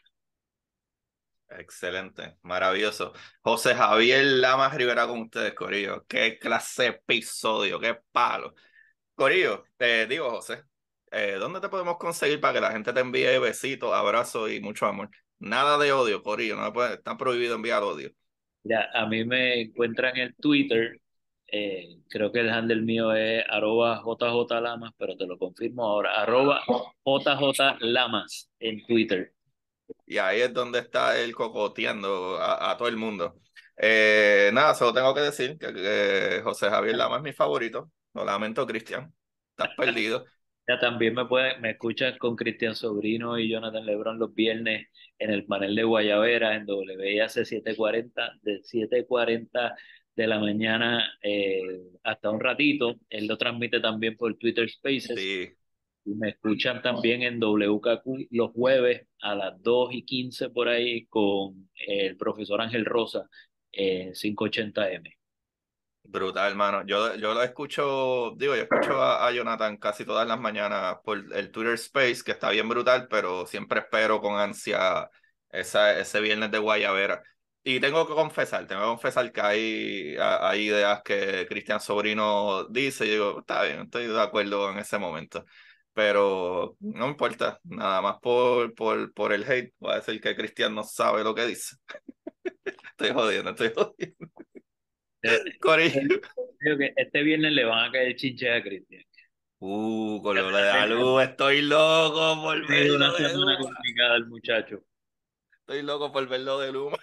Excelente, maravilloso. José Javier Lamas Rivera con ustedes, Corillo. Qué clase de episodio, qué palo. Corillo, te digo, José, eh, ¿dónde te podemos conseguir para que la gente te envíe besitos, abrazos y mucho amor? Nada de odio, Corillo, no me puede- está prohibido enviar odio. Ya, a mí me encuentran en Twitter, eh, creo que el handle mío es arroba J J Lamas, pero te lo confirmo ahora, arroba J J Lamas en Twitter. Y ahí es donde está él cocoteando a, a todo el mundo. Eh, nada, solo tengo que decir que, que José Javier Lama es mi favorito. Lo lamento, Cristian. Estás perdido. Ya también me pueden, me escuchan con Cristian Sobrino y Jonathan Lebron los viernes en el panel de Guayabera en W I A C setecientos cuarenta, de siete y cuarenta de la mañana eh, hasta un ratito. Él lo transmite también por Twitter Spaces Sí, y me escuchan también en W K Q los jueves a las dos y quince por ahí con el profesor Ángel Rosa en quinientos ochenta M. brutal, hermano. Yo, yo lo escucho, digo, yo escucho a, a Jonathan casi todas las mañanas por el Twitter Space, que está bien brutal, pero siempre espero con ansia esa, ese viernes de Guayabera. Y tengo que confesar, tengo que confesar que hay, a- hay ideas que Cristian Sobrino dice, y digo, está bien, estoy de acuerdo en ese momento. Pero no importa, nada más por, por, por el hate, voy a decir que Cristian no sabe lo que dice. Estoy jodiendo, estoy jodiendo. Eh, Corillo. Creo que este viernes le van a caer chinches a Cristian. Uh, con Ha lo de la luz, estoy loco por tenido una verlo de semana Luma. complicada el muchacho. Estoy loco por verlo de Luma.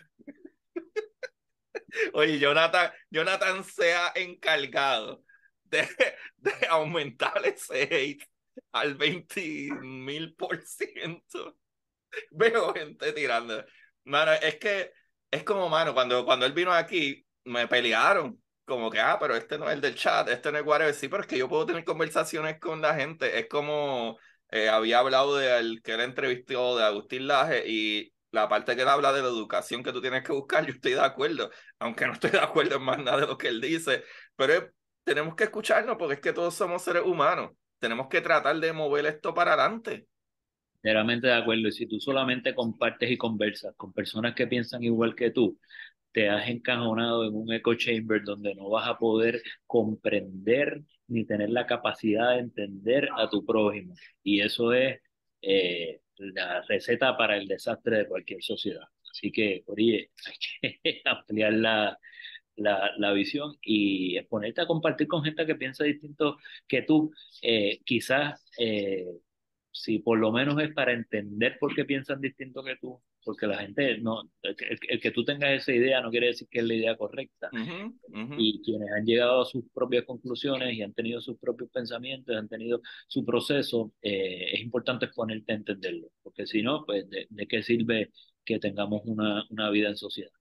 Oye, Jonathan, Jonathan se ha encargado de, de aumentar ese hate al veinte mil por ciento. Veo gente tirando. Mano, es que es como, mano, cuando, cuando él vino aquí, me pelearon. Como que, ah, pero este no es el del chat, este no es whatever. Sí, pero es que yo puedo tener conversaciones con la gente. Es como eh, había hablado del que él entrevistó de Agustín Laje y la parte que él habla de la educación que tú tienes que buscar, yo estoy de acuerdo, aunque no estoy de acuerdo en más nada de lo que él dice. Pero es- tenemos que escucharnos porque es que todos somos seres humanos. Tenemos que tratar de mover esto para adelante. Enteramente de acuerdo. Y si tú solamente compartes y conversas con personas que piensan igual que tú, te has encajonado en un echo chamber donde no vas a poder comprender ni tener la capacidad de entender a tu prójimo. Y eso es eh, la receta para el desastre de cualquier sociedad. Así que, oye, hay que ampliar la, la, la visión y exponerte a compartir con gente que piensa distinto que tú. Eh, quizás, eh, si por lo menos es para entender por qué piensan distinto que tú, porque la gente no, el, el- el que tú tengas esa idea no quiere decir que es la idea correcta. Ujú, ujú. Y quienes han llegado a sus propias conclusiones y han tenido sus propios pensamientos, han tenido su proceso, eh, es importante exponerte a entenderlo, porque si no, pues de, de qué sirve que tengamos una, una vida en sociedad.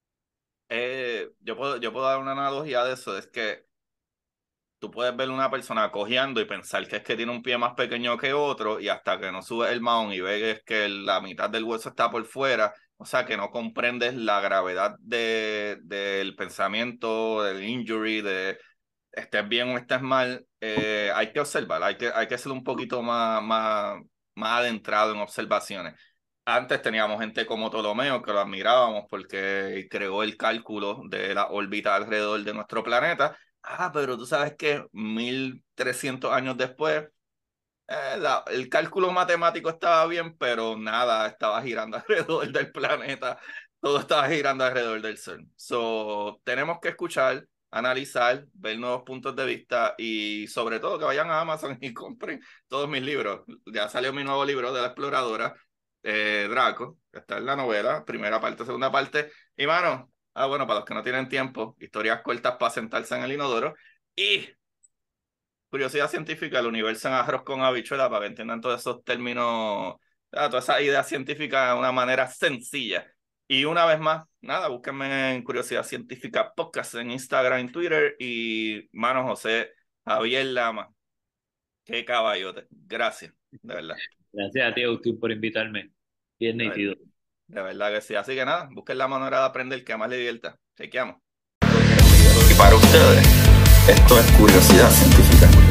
Eh, yo puedo, yo puedo dar una analogía de eso, es que tú puedes ver una persona cojeando y pensar que es que tiene un pie más pequeño que otro y hasta que no subes el mahón y ves que la mitad del hueso está por fuera, o sea que no comprendes la gravedad de, del pensamiento, del injury, de estés bien o estés mal, eh, hay que observar, hay que, hay que ser un poquito más, más, más adentrado en observaciones. Antes teníamos gente como Ptolomeo que lo admirábamos porque creó el cálculo de la órbita alrededor de nuestro planeta. Ah, pero tú sabes que mil trescientos años después, eh, la- el cálculo matemático estaba bien, pero nada estaba girando alrededor del planeta. Todo estaba girando alrededor del Sol. So, tenemos que escuchar, analizar, ver nuevos puntos de vista y sobre todo que vayan a Amazon y compren todos mis libros. Ya salió mi nuevo libro de la exploradora, eh, Draco, que está en la novela, primera parte, segunda parte. Y mano, ah, bueno, para los que no tienen tiempo, historias cortas para sentarse en el inodoro. Y curiosidad científica, el universo en arroz con habichuela, para que entiendan todos esos términos, ah, todas esas ideas científicas de una manera sencilla. Y una vez más, nada, búsquenme en Curiosidad Científica Podcast en Instagram, en Twitter y mano José Javier Lama. Qué caballote. Gracias, de verdad. Gracias a ti, Agustín, por invitarme. Bien De verdad, nítido. de verdad que sí. Así que nada, busquen la manera de aprender que más le divierta. Chequeamos. Y para ustedes, esto es Curiosidad Científica.